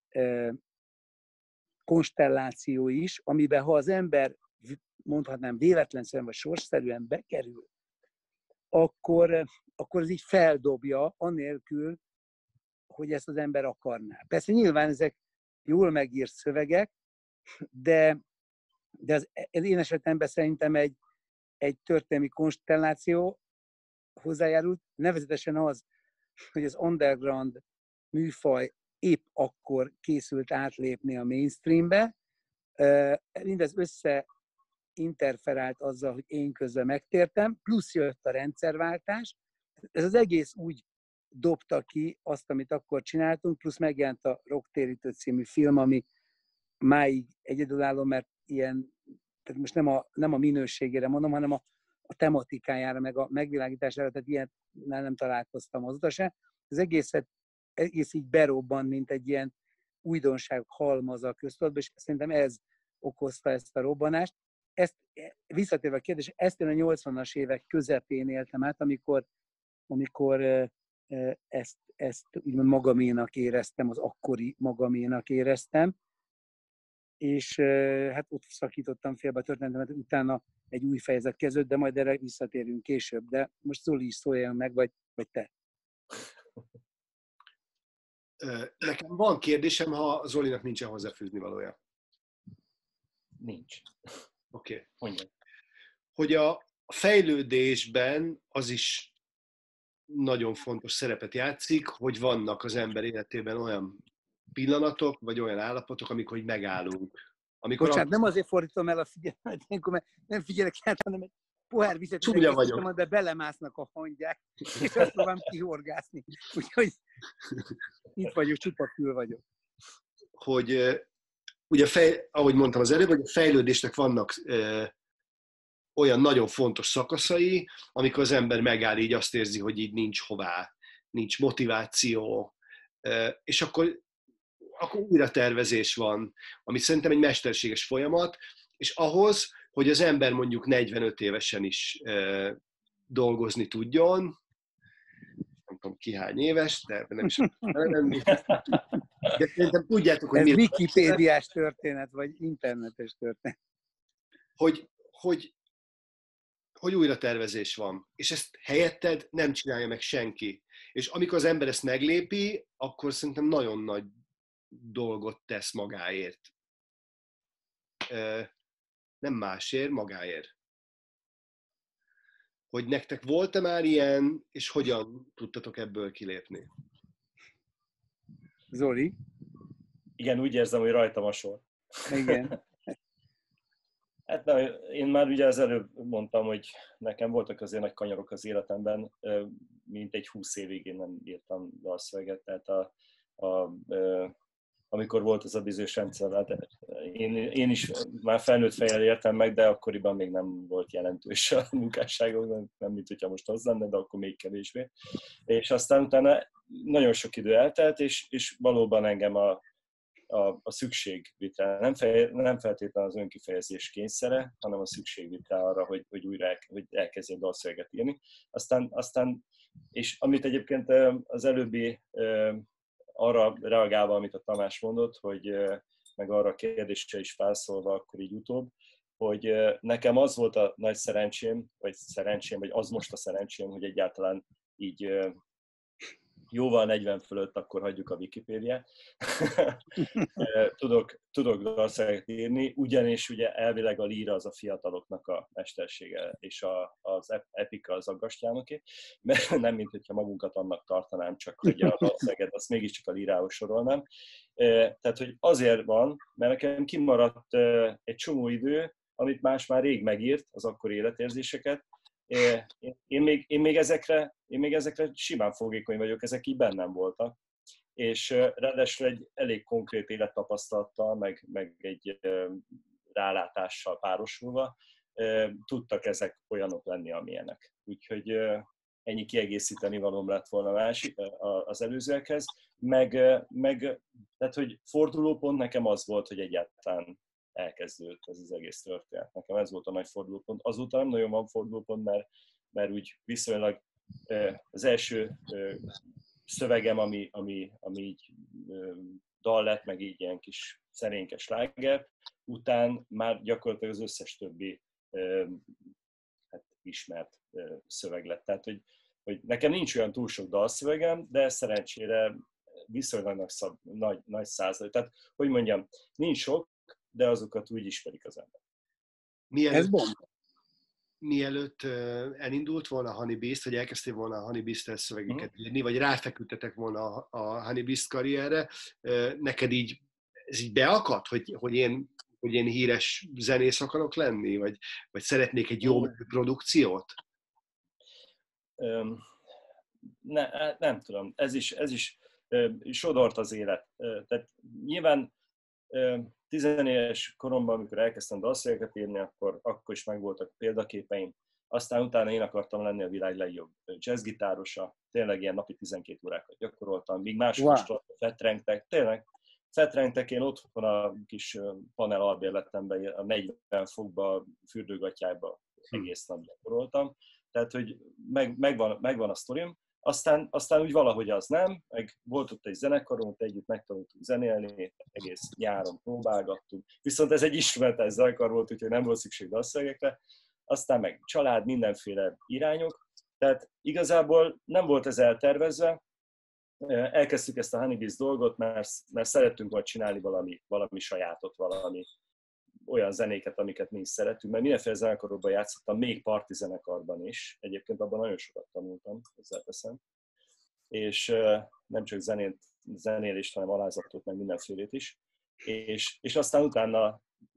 konstelláció is, amiben ha az ember, mondhatnám véletlenszerűen vagy sorsszerűen bekerül, akkor, akkor ez így feldobja, anélkül, hogy ezt az ember akarná. Persze nyilván ezek jól megírt szövegek, de, de az, az én esetemben szerintem egy, egy történelmi konstelláció hozzájárult, nevezetesen az, hogy az underground műfaj épp akkor készült átlépni a mainstreambe, mindez össze interferált azzal, hogy én közben megtértem, plusz jött a rendszerváltás. Ez az egész úgy dobta ki azt, amit akkor csináltunk, plusz megjelent a Rocktérítő című film, ami máig egyedülálló, mert ilyen, tehát most nem a, nem a minőségére mondom, hanem a, a tematikájára, meg a megvilágítására, tehát ilyen nem találkoztam azóta se. Az egészet egész így berobbant, mint egy ilyen újdonság halmaza a köztudatban, és szerintem ez okozta ezt a robbanást. Ezt, visszatérve a kérdés, ezt én a nyolcvanas évek közepén éltem át, amikor, amikor ezt, ezt úgymond magaménak éreztem, az akkori magaménak éreztem, és hát ott szakítottam félbe a történetemet, utána egy új fejezet kezdődött, de majd erre visszatérünk később, de most Zoli is szóljon meg, vagy, vagy te. Nekem van kérdésem, ha Zolinak nincsen hozzáfűzni valója. Nincs. Oké. Okay. Mondjam. Hogy a fejlődésben az is nagyon fontos szerepet játszik, hogy vannak az ember életében olyan pillanatok, vagy olyan állapotok, amikor így megállunk. Amikor Bocsánat, a... nem azért fordítom el a figyelmet, mert nem figyelek át, hanem egy pohár vizet, Csúnya vagyok. de belemásznak a hangyák, és azt próbálom kihorgászni. Úgyhogy itt vagyok, csupa kül vagyok. Hogy ugye, fej, ahogy mondtam az előbb, hogy a fejlődésnek vannak e, olyan nagyon fontos szakaszai, amikor az ember megáll, így azt érzi, hogy így nincs hová, nincs motiváció, e, és akkor, akkor újra tervezés van, ami szerintem egy mesterséges folyamat, és ahhoz, hogy az ember mondjuk negyvenöt évesen is e, dolgozni tudjon, nem tudom ki hány éves, de nem is lenni. De szerintem tudjátok, hogy ez mi... wikipédiás történet, vagy internetes történet. Hogy, hogy, hogy újra tervezés van. És ezt helyetted nem csinálja meg senki. És amikor az ember ezt meglépi, akkor szerintem nagyon nagy dolgot tesz magáért. Nem másért, magáért. Hogy nektek volt-e már ilyen, és hogyan tudtatok ebből kilépni? Zoli? Igen, úgy érzem, hogy rajtam a sor. Igen. Hát nem, én már ugye az előbb mondtam, hogy nekem voltak azért nagy kanyarok az életemben, mint egy húsz évig én nem írtam dalszöveget, tehát a, a, amikor volt ez a bizonyos rendszer. Hát én, én is már felnőtt fejjel értem meg, de akkoriban még nem volt jelentős a munkásságok, nem, nem mint hogyha most az lenne, de akkor még kevésbé. És aztán utána nagyon sok idő eltelt, és, és valóban engem a, a, a szükség vitt rá. Nem, fej, nem feltétlenül az önkifejezés kényszere, hanem a szükség vitt rá arra, hogy, hogy újra el, hogy elkezdjék dalszöveget írni. Aztán, aztán, és amit egyébként az előbbi arra reagálva, amit a Tamás mondott, hogy meg arra a kérdésre is felszólva, akkor így utóbb, hogy nekem az volt a nagy szerencsém, vagy szerencsém, vagy az most a szerencsém, hogy egyáltalán így jóval negyven fölött, akkor hagyjuk a Wikipédiát. tudok, tudok dalszöveget írni, ugyanis ugye elvileg a líra az a fiataloknak a mestersége, és a, az epika az a Aggastyánoké, mert nem mint hogyha magunkat annak tartanám, csak hogy a dalszöveget azt mégiscsak a lírához sorolnám. Tehát, hogy azért van, mert nekem kimaradt egy csomó idő, amit más már rég megírt, az akkori életérzéseket. Én még, én, még ezekre, én még ezekre simán fogékony vagyok, ezek így bennem voltak. És ráadásul egy elég konkrét élettapasztalattal, meg, meg egy rálátással párosulva tudtak ezek olyanok lenni, amilyenek. Úgyhogy ennyi kiegészíteni valóm lett volna másik, az előzőekhez. Meg, meg tehát, hogy fordulópont nekem az volt, hogy egyáltalán elkezdődött ez az egész történet. Nekem ez volt a nagy fordulópont. Azóta nem nagyon van fordulópont, mert, mert úgy viszonylag az első szövegem, ami, ami, ami így dal lett, meg így ilyen kis szerénkes sláger, után már gyakorlatilag az összes többi hát, ismert szöveg lett. Tehát, hogy, hogy nekem nincs olyan túl sok dalszövegem, de szerencsére viszonylag nagy, szab, nagy, nagy százalék. Tehát, hogy mondjam, nincs sok, de azokat úgy ismerik az ember. Mielőtt, mielőtt elindult volna a Honey Beast, vagy elkezdtél volna a Honey Beast-tel szövegeket uh-huh. írni, vagy ráfeküdtetek volna a, a Honey Beast karrierre, neked így, ez így beakadt, hogy, hogy, én, hogy én híres zenész akarok lenni, vagy, vagy szeretnék egy jó uh-huh. produkciót? Um, ne, nem tudom, ez is, ez is uh, sodort az élet. Uh, tehát nyilván tizenéves koromban, amikor elkezdtem dalszövegeket írni, akkor, akkor is megvoltak példaképeim. Aztán utána én akartam lenni a világ legjobb jazzgitárosa. Tényleg ilyen napi tizenkét órákat gyakoroltam, míg mások wow. is fetrengtek. Tényleg fetrengtek, én otthon a kis panel albérletemben, a negyven fokba, fürdőgatyába egész nap gyakoroltam. Tehát, hogy meg, megvan, megvan a sztorim. Aztán, aztán úgy valahogy az nem, meg volt ott egy zenekarom, ott együtt megtanultunk zenélni, egész nyáron próbálgattunk. Viszont ez egy instrumentális zenekar volt, úgyhogy nem volt szükség dalszövegekre. Aztán meg család, mindenféle irányok. Tehát igazából nem volt ez eltervezve. Elkezdtük ezt a Honey Beast dolgot, mert, mert szerettünk majd csinálni valami, valami sajátot, valami olyan zenéket, amiket mi is szeretünk, mert mindenféle zenekarokban játszottam, még parti zenekarban is. Egyébként abban nagyon sokat tanultam, hozzáteszem. És nem csak zenét, zenélést, hanem alázatot, meg mindenfélét is. És, és aztán utána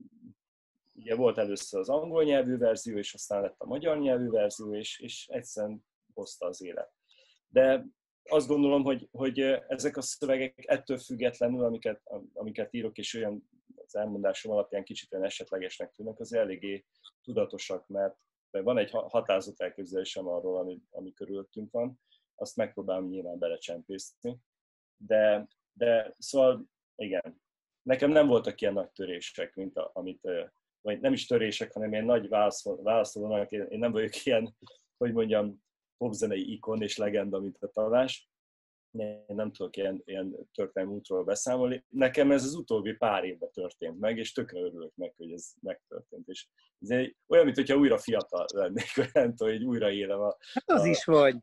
ugye volt először az angol nyelvű verzió, és aztán lett a magyar nyelvű verzió, és, és egyszerűen hozta az élet. De azt gondolom, hogy, hogy ezek a szövegek ettől függetlenül, amiket, amiket írok, és olyan az elmondásom alapján kicsit olyan esetlegesnek tűnnek, az eléggé tudatosak, mert van egy határozott elképzelésem arról, ami, ami körülöttünk van, azt megpróbálom nyilván belecsempészni. De, de szóval igen, nekem nem voltak ilyen nagy törések, mint a, amit, vagy nem is törések, hanem ilyen nagy válaszolónak, én, én nem vagyok ilyen, hogy mondjam, popzenei ikon és legenda, mint a Tamás. Én nem tudok ilyen, ilyen történelmi útról beszámolni. Nekem ez az utóbbi pár évben történt meg, és tökre örülök meg, hogy ez megtörtént. És ez egy, olyan, mintha újra fiatal lennék, vagy nem tudom, hogy újra élem a... Hát az a... is vagy.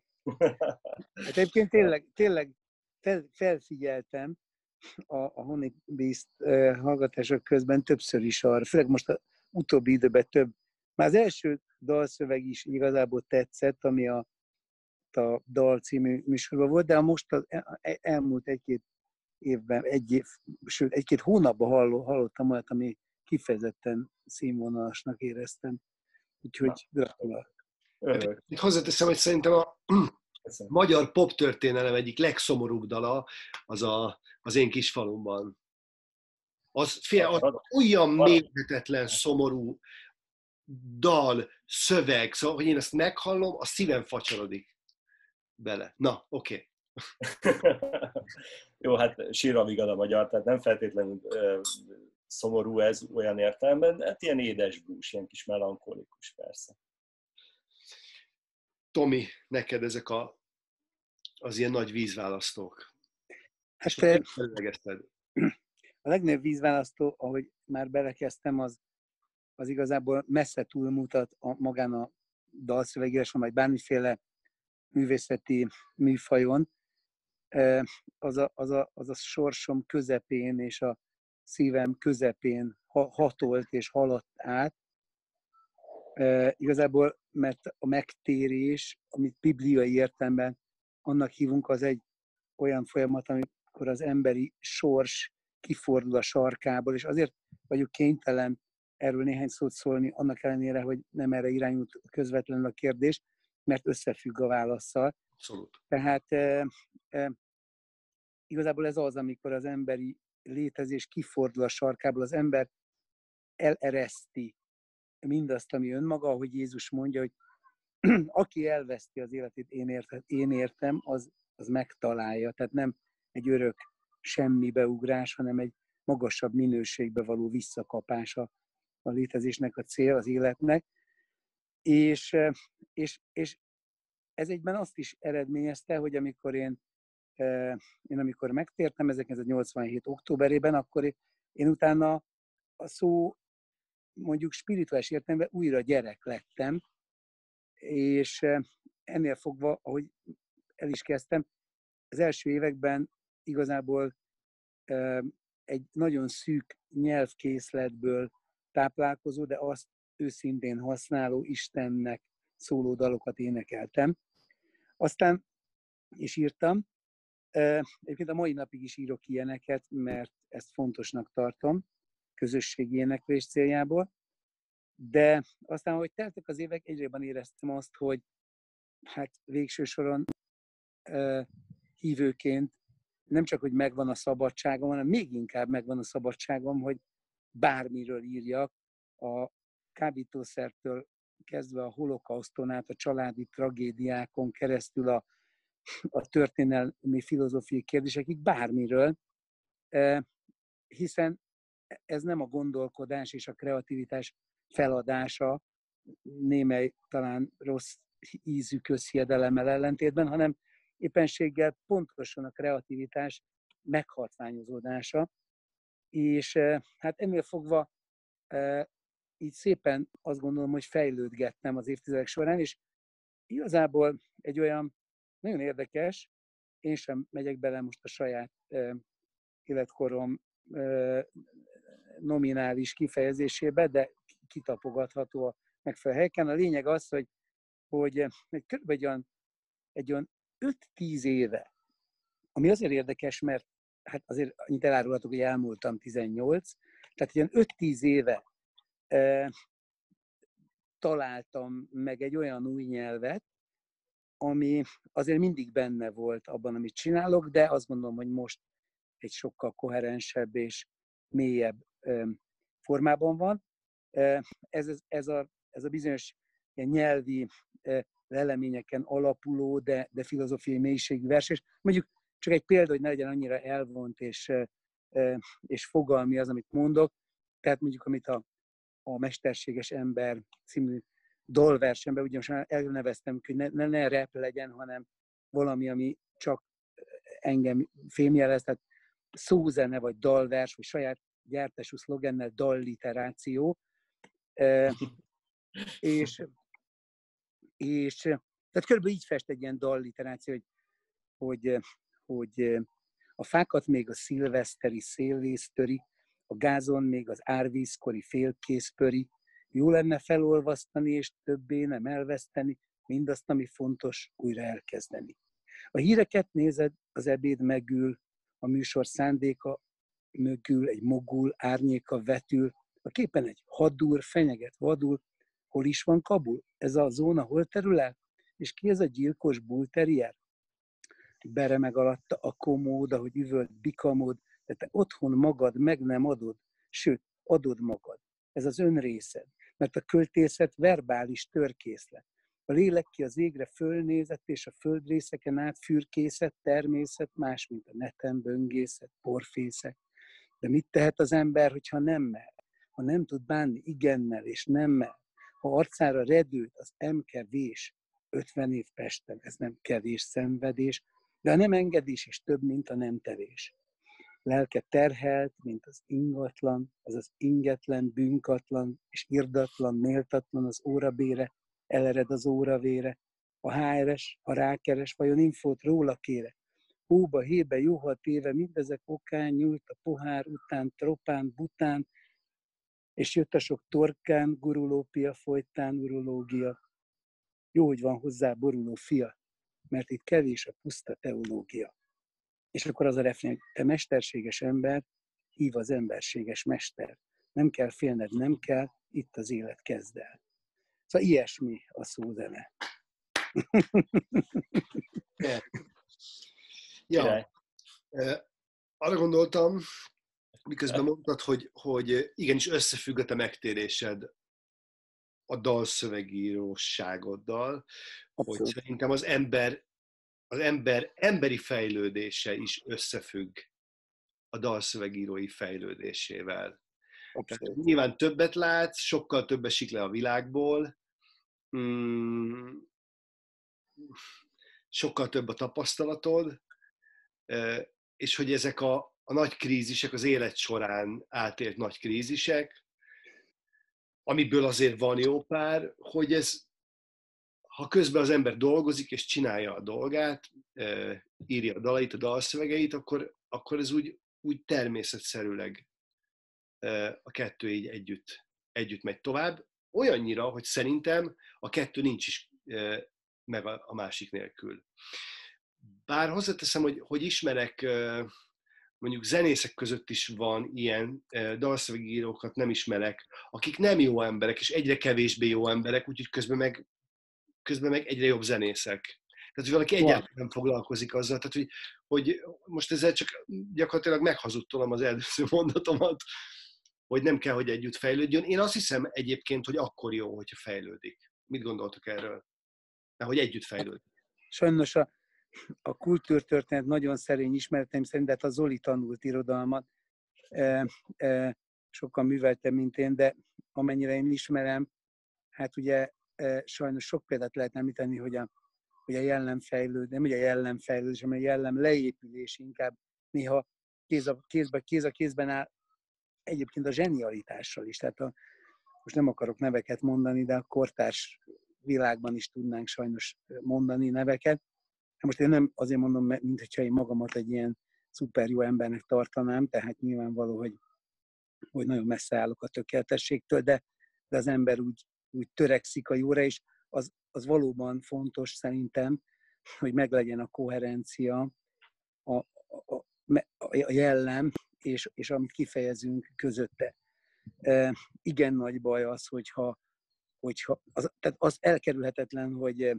Hát egyébként tényleg, tényleg fel, felfigyeltem a, a Honey Beast uh, hallgatások közben többször is arra, főleg most az utóbbi időben több. Már az első dalszöveg is igazából tetszett, ami a a Dal című műsorban volt, de a most az elmúlt egy-két évben, egy év, sőt, egy-két hónapban halló, hallottam olyat, ami kifejezetten színvonalasnak éreztem. Úgyhogy gratulálok. Itt hozzáteszem, hogy szerintem a magyar poptörténelem egyik legszomorúbb dala az a, az Én kis falumban Az, fél, az olyan mérhetetlen, szomorú dal, szöveg, szóval, hogy én ezt meghallom, a szívem facsarodik bele. Na, oké. Okay. Jó, hát sírva vigad a magyar, tehát nem feltétlenül uh, szomorú ez olyan értelemben, de hát ilyen édesbús, ilyen kis melankolikus persze. Tomi, neked ezek a, az ilyen nagy vízválasztók. Hát, a legnagyobb vízválasztó, ahogy már belekezdtem, az, az igazából messze túlmutat a, magán a dalszövegíráson, vagy bármiféle művészeti műfajon. Az a, az, a, az a sorsom közepén és a szívem közepén hatolt és haladt át. Igazából, mert a megtérés, amit bibliai értelemben annak hívunk, az egy olyan folyamat, amikor az emberi sors kifordul a sarkából, és azért vagyok kénytelen erről néhány szót szólni, annak ellenére, hogy nem erre irányult közvetlenül a kérdés, mert összefügg a válasszal. Abszolút. Tehát e, e, igazából ez az, amikor az emberi létezés kifordul a sarkából, az ember elereszti mindazt, ami önmaga, ahogy Jézus mondja, hogy aki elveszti az életét, én, értem, én értem, az, az megtalálja. Tehát nem egy örök semmibeugrás, hanem egy magasabb minőségbe való visszakapása a létezésnek a cél, az életnek. És, és, és ez egyben azt is eredményezte, hogy amikor én, én amikor megtértem ezerkilencszáznyolcvanhét októberében, akkor én utána a szó mondjuk spirituális értelemben újra gyerek lettem, és ennél fogva, ahogy el is kezdtem, az első években igazából egy nagyon szűk nyelvkészletből táplálkozó, de azt őszintén használó Istennek szóló dalokat énekeltem. Aztán is írtam. Egyébként a mai napig is írok ilyeneket, mert ezt fontosnak tartom, közösségi éneklés céljából. De aztán, ahogy teltek az évek, egyre jobban éreztem azt, hogy hát végső soron uh, hívőként nem csak, hogy megvan a szabadságom, hanem még inkább megvan a szabadságom, hogy bármiről írjak, a kábítószertől kezdve a holokauszton át, a családi tragédiákon keresztül a, a történelmi filozófiai kérdésekig, bármiről, uh, hiszen ez nem a gondolkodás és a kreativitás feladása, némely talán rossz ízű közhiedelemmel ellentétben, hanem éppenséggel pontosan a kreativitás meghatványozódása. És hát ennél fogva így szépen azt gondolom, hogy fejlődgettem az évtizedek során, és igazából egy olyan nagyon érdekes, én sem megyek bele most a saját életkorom nominális kifejezésébe, de kitapogatható a megfelelő helyeken. A lényeg az, hogy, hogy kb. egy olyan, egy olyan öt-tíz éve, ami azért érdekes, mert hát azért annyit elárulhatok, hogy elmúltam tizennyolc, tehát ilyen öt-tíz éve e, találtam meg egy olyan új nyelvet, ami azért mindig benne volt abban, amit csinálok, de azt gondolom, hogy most egy sokkal koherensebb és mélyebb e, formában van. E, ez, ez, a, ez a bizonyos ilyen nyelvi e, leleményeken alapuló, de, de filozófiai mélységű vers, és mondjuk csak egy példa, hogy ne legyen annyira elvont és, e, és fogalmi az, amit mondok. Tehát mondjuk, amit a, a Mesterséges Ember című dalversenben, ugye most elneveztem, hogy ne, ne, ne rap legyen, hanem valami, ami csak engem fémjelez, tehát szózene, vagy dalvers, vagy saját gyártású szlogennel dalliteráció. E, és, és tehát körülbelül így fest egy ilyen dalliteráció, hogy, hogy, hogy a fákat még a szilveszteri szélvésztöri, a gázon még az árvízkori félkészpöri, jó lenne felolvasztani és többé nem elveszteni, mindazt, ami fontos, újra elkezdeni. A híreket nézed, az ebéd megül, a műsor szándéka mögül egy mogul árnyéka vetül, a képen egy hadúr fenyeget vadul, hol is van Kabul? Ez a zóna hol terül el? És ki ez a gyilkos bullterrier? Beremeg alatta a komód, ahogy üvölt bikamód, de te otthon magad meg nem adod, sőt, adod magad. Ez az önrészed. Mert a költészet verbális törkészlet. A lélek ki az égre fölnézett, és a földrészeken át fürkészet, természet, más, mint a neten böngészet, porfészek. De mit tehet az ember, hogyha nem mer? Ha nem tud bánni igennel és nemmel, ha arcára redőt az emkevés, ötven év Pesten, ez nem kevés szenvedés, de a nem engedés is több, mint a nem tevés. Lelke terhelt, mint az ingatlan, az az ingetlen, bűnkatlan, és irdatlan, méltatlan az órabére, elered az óravére, a há er es, a rákeres, vajon infót róla kére. Hóba, hébe, jóha téve, mindezek okán nyúlt a pohár után, tropán, bután, és jött a sok torkán, gurulópia, folytán, urológia. Jó, hogy van hozzá boruló fia, mert itt kevés a puszta teológia. És akkor az a refrén, te mesterséges ember, hív az emberséges mester. Nem kell félned, nem kell, itt az élet kezd el. Szóval ilyesmi a szózene. Ja, arra gondoltam, miközben mondtad, hogy, hogy igenis összefügg a te megtérésed a dalszövegíróságoddal, hogy szerintem az ember, az ember emberi fejlődése is összefügg a dalszövegírói fejlődésével. Tehát nyilván többet látsz, sokkal több esik le a világból, mm, sokkal több a tapasztalatod, és hogy ezek a, a nagy krízisek, az élet során átélt nagy krízisek, amiből azért van jó pár, hogy ez, ha közben az ember dolgozik és csinálja a dolgát, írja a dalait, a dalszövegeit, akkor, akkor ez úgy, úgy természetszerűleg a kettő így együtt, együtt megy tovább. Olyannyira, hogy szerintem a kettő nincs is meg a másik nélkül. Bár hozzáteszem, hogy, hogy ismerek, mondjuk zenészek között is van ilyen, dalszövegírókat nem ismerek, akik nem jó emberek, és egyre kevésbé jó emberek, úgyhogy közben meg, közben meg egyre jobb zenészek. Tehát, hogy valaki egyáltalán nem foglalkozik azzal, tehát, hogy, hogy most ezzel csak gyakorlatilag meghazudtolom az előző mondatomat, hogy nem kell, hogy együtt fejlődjön. Én azt hiszem egyébként, hogy akkor jó, hogyha fejlődik. Mit gondoltok erről? Mert hogy együtt fejlődik. Sajnos a, a kultúrtörténet nagyon szerény ismereteim szerint, de hát a Zoli tanult irodalmat, e, e, sokkal műveltem, mint én, de amennyire én ismerem, hát ugye e, sajnos sok példát lehet említeni, hogy a, hogy a jellemfejlődés, nem ugye a jellemfejlődés, hanem a jellem leépülés inkább néha kéz a, kézbe, kéz a kézben áll, egyébként a zsenialitással is. Tehát a, most nem akarok neveket mondani, de a kortárs világban is tudnánk sajnos mondani neveket. Most én nem azért mondom, mint hogyha én magamat egy ilyen szuper jó embernek tartanám, tehát nyilvánvaló, hogy, hogy nagyon messze állok a tökéletességtől, de, de az ember úgy, úgy törekszik a jóra, és az, az valóban fontos szerintem, hogy meglegyen a koherencia, a, a, a, a jellem, és, és amit kifejezünk közötte. E, igen nagy baj az, hogyha, hogyha az, tehát az elkerülhetetlen, hogy,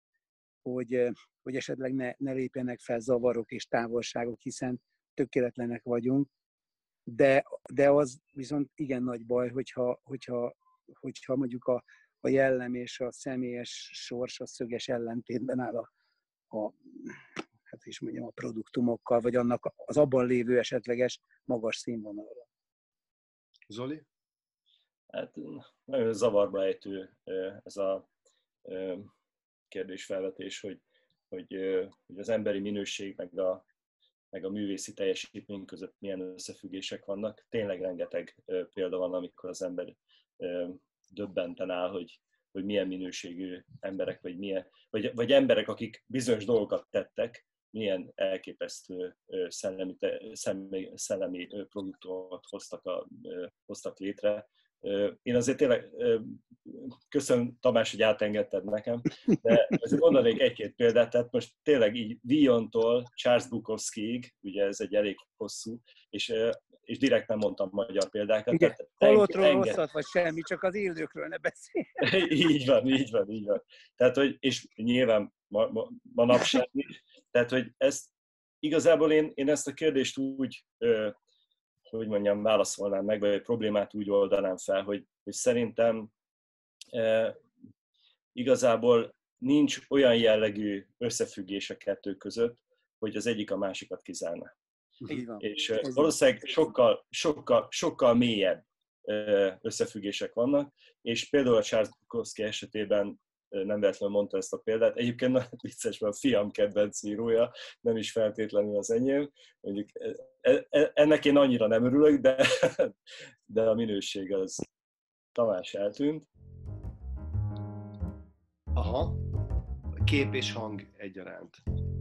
hogy, hogy esetleg ne, ne lépjenek fel zavarok és távolságok, hiszen tökéletlenek vagyunk, de, de az viszont igen nagy baj, hogyha, hogyha, hogyha mondjuk a, a jellem és a személyes sors a szöges ellentétben áll a, a hát is mondjam, a produktumokkal, vagy annak az abban lévő esetleges magas színvonalra. Zoli? Hát nagyon zavarba ejtő ez a kérdésfelvetés, hogy, hogy, hogy az emberi minőség meg a, meg a művészi teljesítmény között milyen összefüggések vannak. Tényleg rengeteg példa van, amikor az ember döbbenten áll, hogy, hogy milyen minőségű emberek, vagy, milyen, vagy, vagy emberek, akik bizonyos dolgokat tettek, milyen elképesztő szellemi, szellemi, szellemi produktumot hoztak, a, hoztak létre. Én azért tényleg köszönöm, Tamás, hogy átengedted nekem, de azért mondanék egy-két példát, tehát most tényleg így Diontól Charles Bukowskiig, ugye ez egy elég hosszú, és, és direkt nem mondtam magyar példákat. Igen, tehát halottról enged... rosszat, vagy semmi, csak az élőkről ne beszélj. Így van, így van, így van. Tehát, hogy, és nyilván ma, ma, manapság is, tehát, hogy ezt igazából én, én ezt a kérdést úgy ö, hogy mondjam, válaszolnám meg, vagy egy problémát úgy oldanám fel, hogy, hogy szerintem e, igazából nincs olyan jellegű összefüggés a kettő között, hogy az egyik a másikat kizárná. Így van. És Ez valószínűleg sokkal, sokkal, sokkal mélyebb összefüggések vannak, és például a Charles Bukowski esetében nem véletlenül mondta ezt a példát. Egyébként nagyon vicces, mert a fiam kedvenc írója, nem is feltétlenül az enyém. Mondjuk ennek én annyira nem örülök, de, de a minőség az Tamás eltűnt. Aha, kép és hang egyaránt.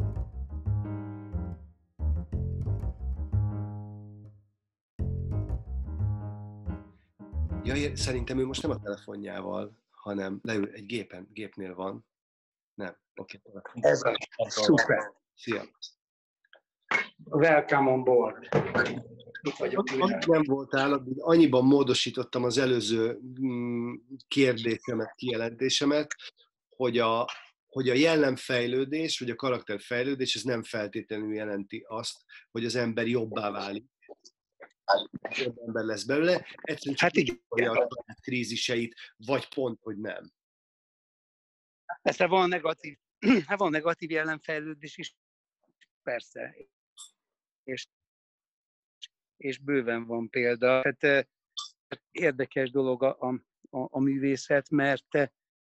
Ja, szerintem ő most nem a telefonjával, hanem leül egy gépen, gépnél van. Nem, oké. Okay. Ez a szuper. Szia. Welcome on board. Itt vagyok. Amit nem voltál, addig annyiban módosítottam az előző kérdésemet, kijelentésemet, hogy a, hogy a jellemfejlődés, vagy a karakterfejlődés, ez nem feltétlenül jelenti azt, hogy az ember jobbá válik. Jobb ember lesz belőle, egyszerűen csak hát igen. a kríziseit, vagy pont, hogy nem. Persze van negatív, hát van negatív jellemfejlődés is, persze. És, és bőven van példa. Tehát érdekes dolog a, a, a művészet, mert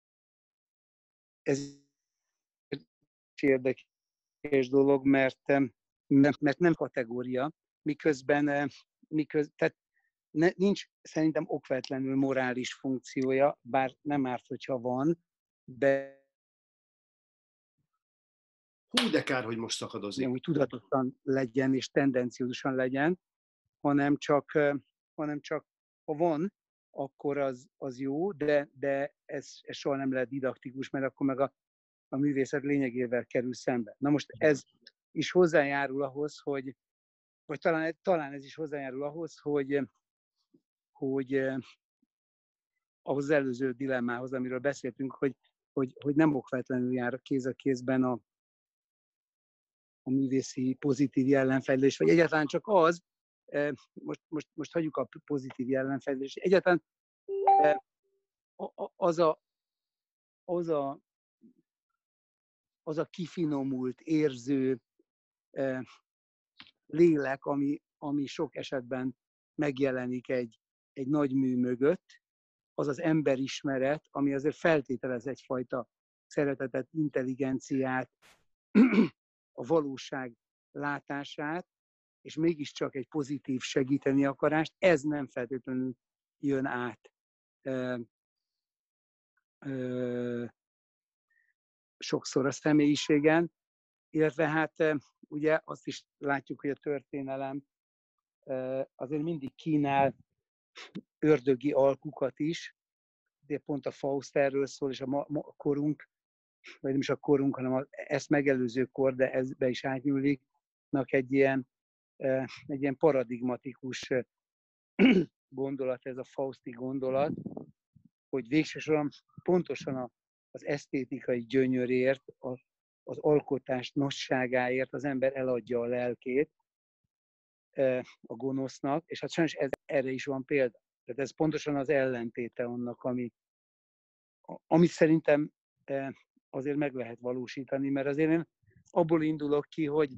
ez érdekes dolog, mert, mert nem kategória, miközben, miközben tehát nincs szerintem okvetlenül morális funkciója, bár nem árt, hogyha van, de hú, de kár, hogy most szakadozik. Nem, hogy tudatosan legyen és tendenciózusan legyen, hanem csak, hanem csak ha van, akkor az, az jó, de, de ez, ez soha nem lehet didaktikus, mert akkor meg a, a művészet lényegével kerül szembe. Na most ez is hozzájárul ahhoz, hogy, vagy talán, talán ez is hozzájárul ahhoz, hogy, hogy ahhoz az előző dilemmához, amiről beszéltünk, hogy, hogy, hogy nem okvetlenül jár kéz a kézben a, a művészi pozitív jellemfejlődés, vagy egyáltalán csak az, most, most, most hagyjuk a pozitív jellemfejlődést, egyáltalán az a, az a, az a kifinomult, érző lélek, ami, ami sok esetben megjelenik egy, egy nagy mű mögött, az az emberismeret, ami azért feltételez egyfajta szeretetet, intelligenciát, a valóság látását, és mégiscsak egy pozitív segíteni akarást, ez nem feltétlenül jön át ö, ö, sokszor a személyiségen, illetve hát ugye azt is látjuk, hogy a történelem azért mindig kínál ördögi alkukat is, de pont a Faust erről szól, és a, ma, a korunk, vagy nem is a korunk, hanem a, ezt megelőző kor, de ezbe is átnyúlik, egy ilyen, egy ilyen paradigmatikus gondolat, ez a fauszti gondolat, hogy végsősorban pontosan a, az esztétikai gyönyörért, a, az alkotás nagyságáért az ember eladja a lelkét a gonosznak, és hát sajnos ez, erre is van példa. Tehát ez pontosan az ellentéte annak, ami, amit szerintem azért meg lehet valósítani, mert azért én abból indulok ki, hogy,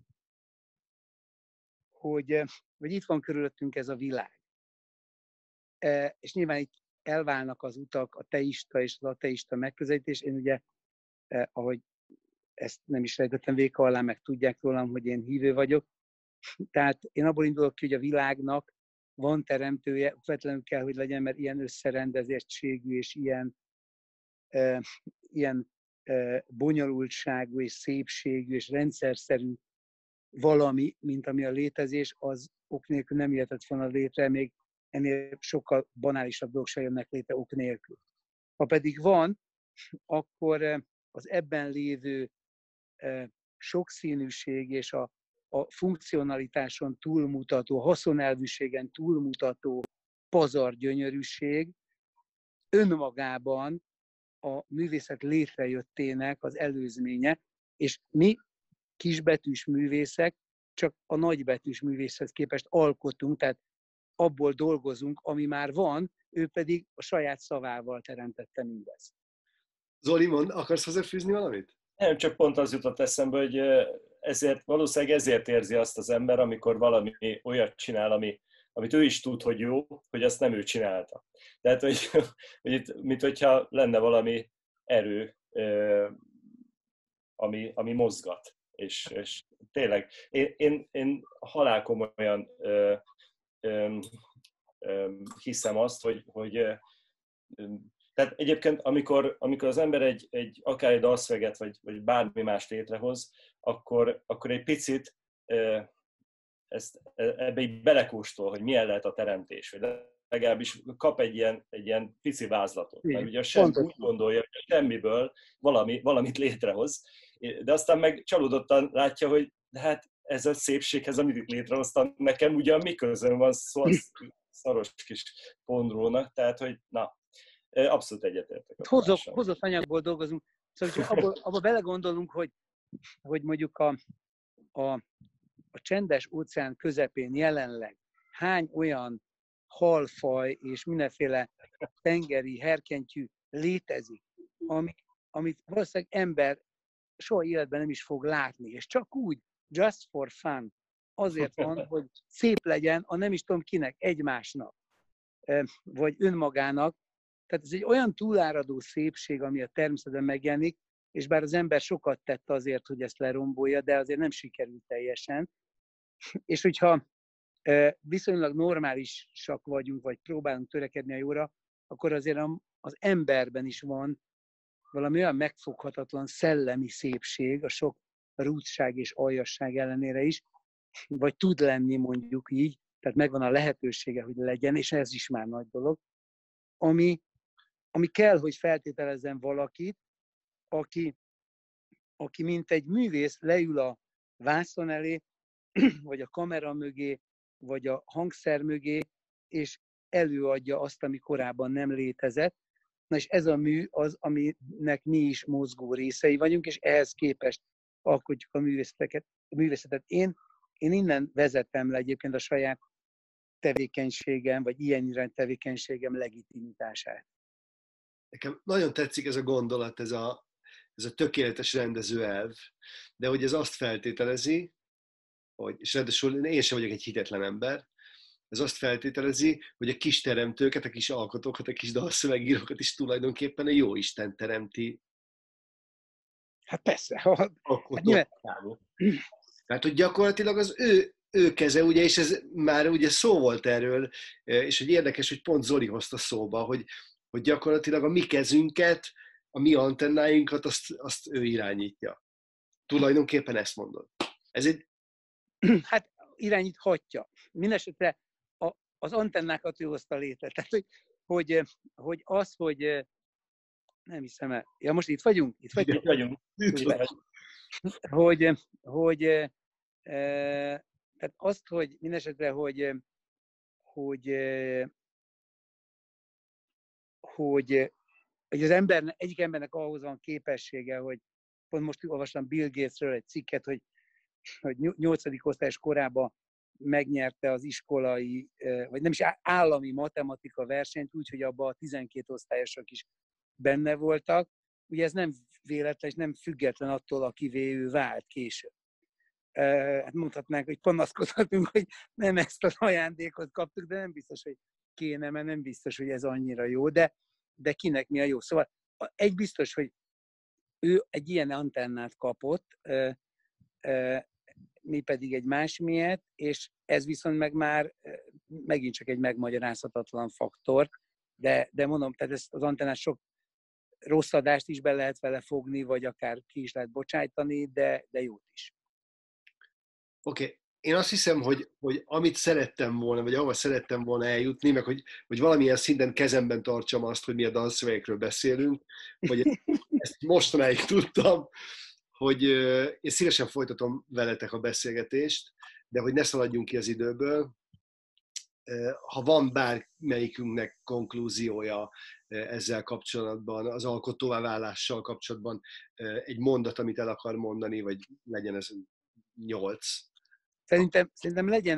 hogy, hogy itt van körülöttünk ez a világ. És nyilván itt elválnak az utak, a teista és az ateista megközelítés. Én ugye, ahogy ezt nem is rejtettem véka alá, meg tudják rólam, hogy én hívő vagyok. Tehát én abból indulok ki, hogy a világnak van teremtője, okvetlenül kell, hogy legyen, mert ilyen összerendezettségű és ilyen, e, ilyen e, bonyolultságú és szépségű és rendszerszerű valami, mint ami a létezés, az ok nélkül nem jöhetett volna létre, még ennél sokkal banálisabb dolgok se jönnek létre ok nélkül. Ha pedig van, akkor az ebben lévő e, sokszínűség és a a funkcionalitáson túlmutató, haszonelvűségen túlmutató pazar gyönyörűség önmagában a művészet létrejöttének az előzménye, és mi kisbetűs művészek csak a nagybetűs művészhez képest alkotunk, tehát abból dolgozunk, ami már van, ő pedig a saját szavával teremtette mindezt. Zoli, mond, akarsz hozzáfűzni valamit? Nem, csak pont az jutott eszembe, hogy ezért, valószínűleg ezért érzi azt az ember, amikor valami olyat csinál, ami, amit ő is tud, hogy jó, hogy azt nem ő csinálta. Tehát, hogy, hogy itt, mint hogyha lenne valami erő, ami, ami mozgat. És, és tényleg, én, én, én halálkomolyan ö, ö, ö, hiszem azt, hogy, hogy ö, tehát egyébként, amikor, amikor az ember egy, egy akár egy dalszöveget, vagy, vagy bármi más létrehoz, akkor, akkor egy picit ö, ezt, ebbe így belekóstol, hogy milyen lehet a teremtés, vagy legalábbis kap egy ilyen, egy ilyen pici vázlatot. Mert ugye a semmi úgy gondolja, hogy semmiből valami, valamit létrehoz, de aztán meg csalódottan látja, hogy de hát ez a szépséghez, amit itt létrehoztam, nekem ugyan mi közön van szó, szaros kis pondrónak, tehát hogy na, abszolút egyetértek. Hozok, hozott anyagból dolgozunk, szóval csak abba, abba belegondolunk, hogy, hogy mondjuk a, a, a csendes óceán közepén jelenleg hány olyan halfaj és mindenféle tengeri herkentyű létezik, ami, amit valószínűleg ember soha életben nem is fog látni, és csak úgy, just for fun, azért van, hogy szép legyen a nem is tudom kinek, egymásnak, vagy önmagának. Tehát ez egy olyan túláradó szépség, ami a természetben megjelenik, és bár az ember sokat tett azért, hogy ezt lerombolja, de azért nem sikerült teljesen. És hogyha viszonylag normálisak vagyunk, vagy próbálunk törekedni a jóra, akkor azért az emberben is van valami olyan megfoghatatlan szellemi szépség, a sok rúdság és aljasság ellenére is, vagy tud lenni mondjuk így, tehát megvan a lehetősége, hogy legyen, és ez is már nagy dolog, ami, ami kell, hogy feltételezzen valakit, aki, aki mint egy művész leül a vászon elé, vagy a kamera mögé, vagy a hangszer mögé, és előadja azt, ami korábban nem létezett. Na és ez a mű az, aminek mi is mozgó részei vagyunk, és ehhez képest alkotjuk a művészeteket. A művészetet. Én, én innen vezetem le egyébként a saját tevékenységem, vagy ilyen irány tevékenységem legitimitását. Nekem nagyon tetszik ez a gondolat, ez a, ez a tökéletes rendező elv, de hogy ez azt feltételezi, hogy, és ráadásul én sem vagyok egy hitetlen ember, ez azt feltételezi, hogy a kis teremtőket, a kis alkotókat, a kis dalszövegírókat is tulajdonképpen a Jóisten teremti. Hát persze. Hát Tehát, hogy gyakorlatilag az ő, ő keze, ugye, és ez már ugye szó volt erről, és hogy érdekes, hogy pont Zoli hozta szóba, hogy, hogy gyakorlatilag a mi kezünket, a mi antennáinkat, azt, azt ő irányítja. Tulajdonképpen ezt mondod. Ez egy... Hát irányíthatja. Mindenesetre a, az antennákat ő hozta létre. Tehát, hogy, hogy, hogy az, hogy nem hiszem el. Ja, most itt vagyunk? Itt vagyunk. Itt vagyunk. Itt vagyunk. Hogy, hogy e, tehát azt, hogy mindenesetre, hogy, hogy, hogy, hogy az ember, egyik embernek ahhoz van képessége, hogy pont most olvastam Bill Gatesről egy cikket, hogy hogy nyolcadik osztályos korában megnyerte az iskolai, vagy nem is állami matematika versenyt, úgyhogy abban a tizenkét osztályosok is benne voltak. Ugye ez nem véletlen, és nem független attól, akivé ő vált később. Hát mondhatnánk, hogy panaszkodhatunk, hogy nem ezt az ajándékot kaptuk, de nem biztos, hogy kéne, mert nem biztos, hogy ez annyira jó, de, de kinek mi a jó. Szóval egy biztos, hogy ő egy ilyen antennát kapott, mi pedig egy másmilyet, és ez viszont meg már megint csak egy megmagyarázhatatlan faktor, de, de mondom, tehát ezt az antennát sok rossz adást is be lehet vele fogni, vagy akár ki is lehet bocsájtani, de, de jót is. Oké, okay. Én azt hiszem, hogy, hogy amit szerettem volna, vagy ahova szerettem volna eljutni, meg hogy, hogy valamilyen szinten kezemben tartsam azt, hogy mi a dalszövegekről beszélünk, hogy ezt mostanáig tudtam, hogy én szívesen folytatom veletek a beszélgetést, de hogy ne szaladjunk ki az időből. Ha van bármelyikünknek konklúziója ezzel kapcsolatban, az alkotóvá válással kapcsolatban, egy mondat, amit el akar mondani, vagy legyen ez nyolc. Szerintem, szerintem legyen, egy,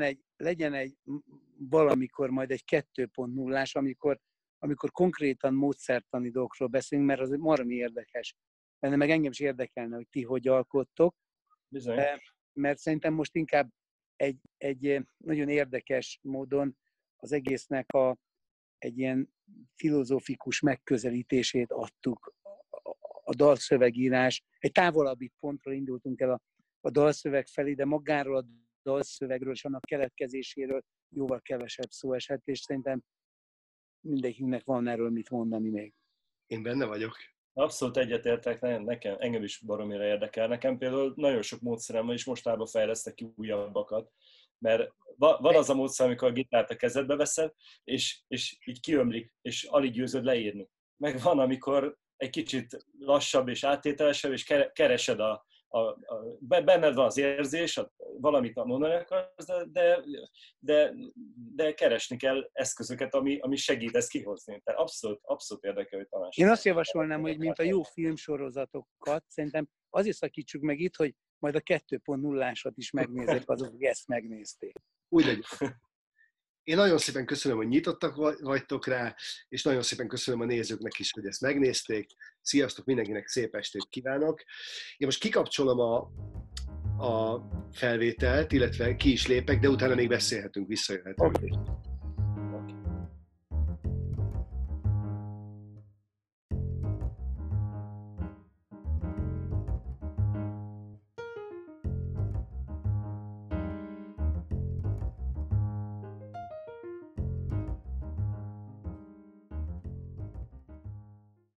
legyen egy valamikor majd egy kettő pont nullás, amikor, amikor konkrétan módszertani dolgokról beszélünk, mert az marmi érdekes. Benne meg engem is érdekelne, hogy ti hogy alkottok. Bizony. Mert szerintem most inkább egy, egy nagyon érdekes módon az egésznek a, egy ilyen filozófikus megközelítését adtuk. A dalszövegírás, egy távolabbi pontról indultunk el a, a dalszöveg felé, de magáról a dalszövegről és annak keletkezéséről jóval kevesebb szó esett, és szerintem mindenkinek van erről mit mondani még. Én benne vagyok. Abszolút egyetértek, nekem, engem is baromira érdekel. Nekem például nagyon sok módszerem van, és mostában fejlesztek ki újabbakat. Mert van az a módszer, amikor a gitárt a kezedbe veszed, és, és így kiömlik, és alig győzöd leírni. Meg van, amikor egy kicsit lassabb és áttételesebb, és keresed a, a, a benned van az érzés, a, valamit mondani akarsz, de, de, de, de keresni kell eszközöket, ami, ami segít ezt kihozni. Tehát abszolút, abszolút érdekel, hogy Tamás. Én azt javasolnám, hogy mint a jó filmsorozatokat, szerintem azért szakítsuk meg itt, hogy majd a kettő pont nullásat is megnézzük azok, akik ezt megnézték. Úgy legyen. Én nagyon szépen köszönöm, hogy nyitottak vagytok rá, és nagyon szépen köszönöm a nézőknek is, hogy ezt megnézték. Sziasztok, mindenkinek szép estét kívánok. Én most kikapcsolom a, a felvételt, illetve ki is lépek, de utána még beszélhetünk, visszajöhetünk. Okay.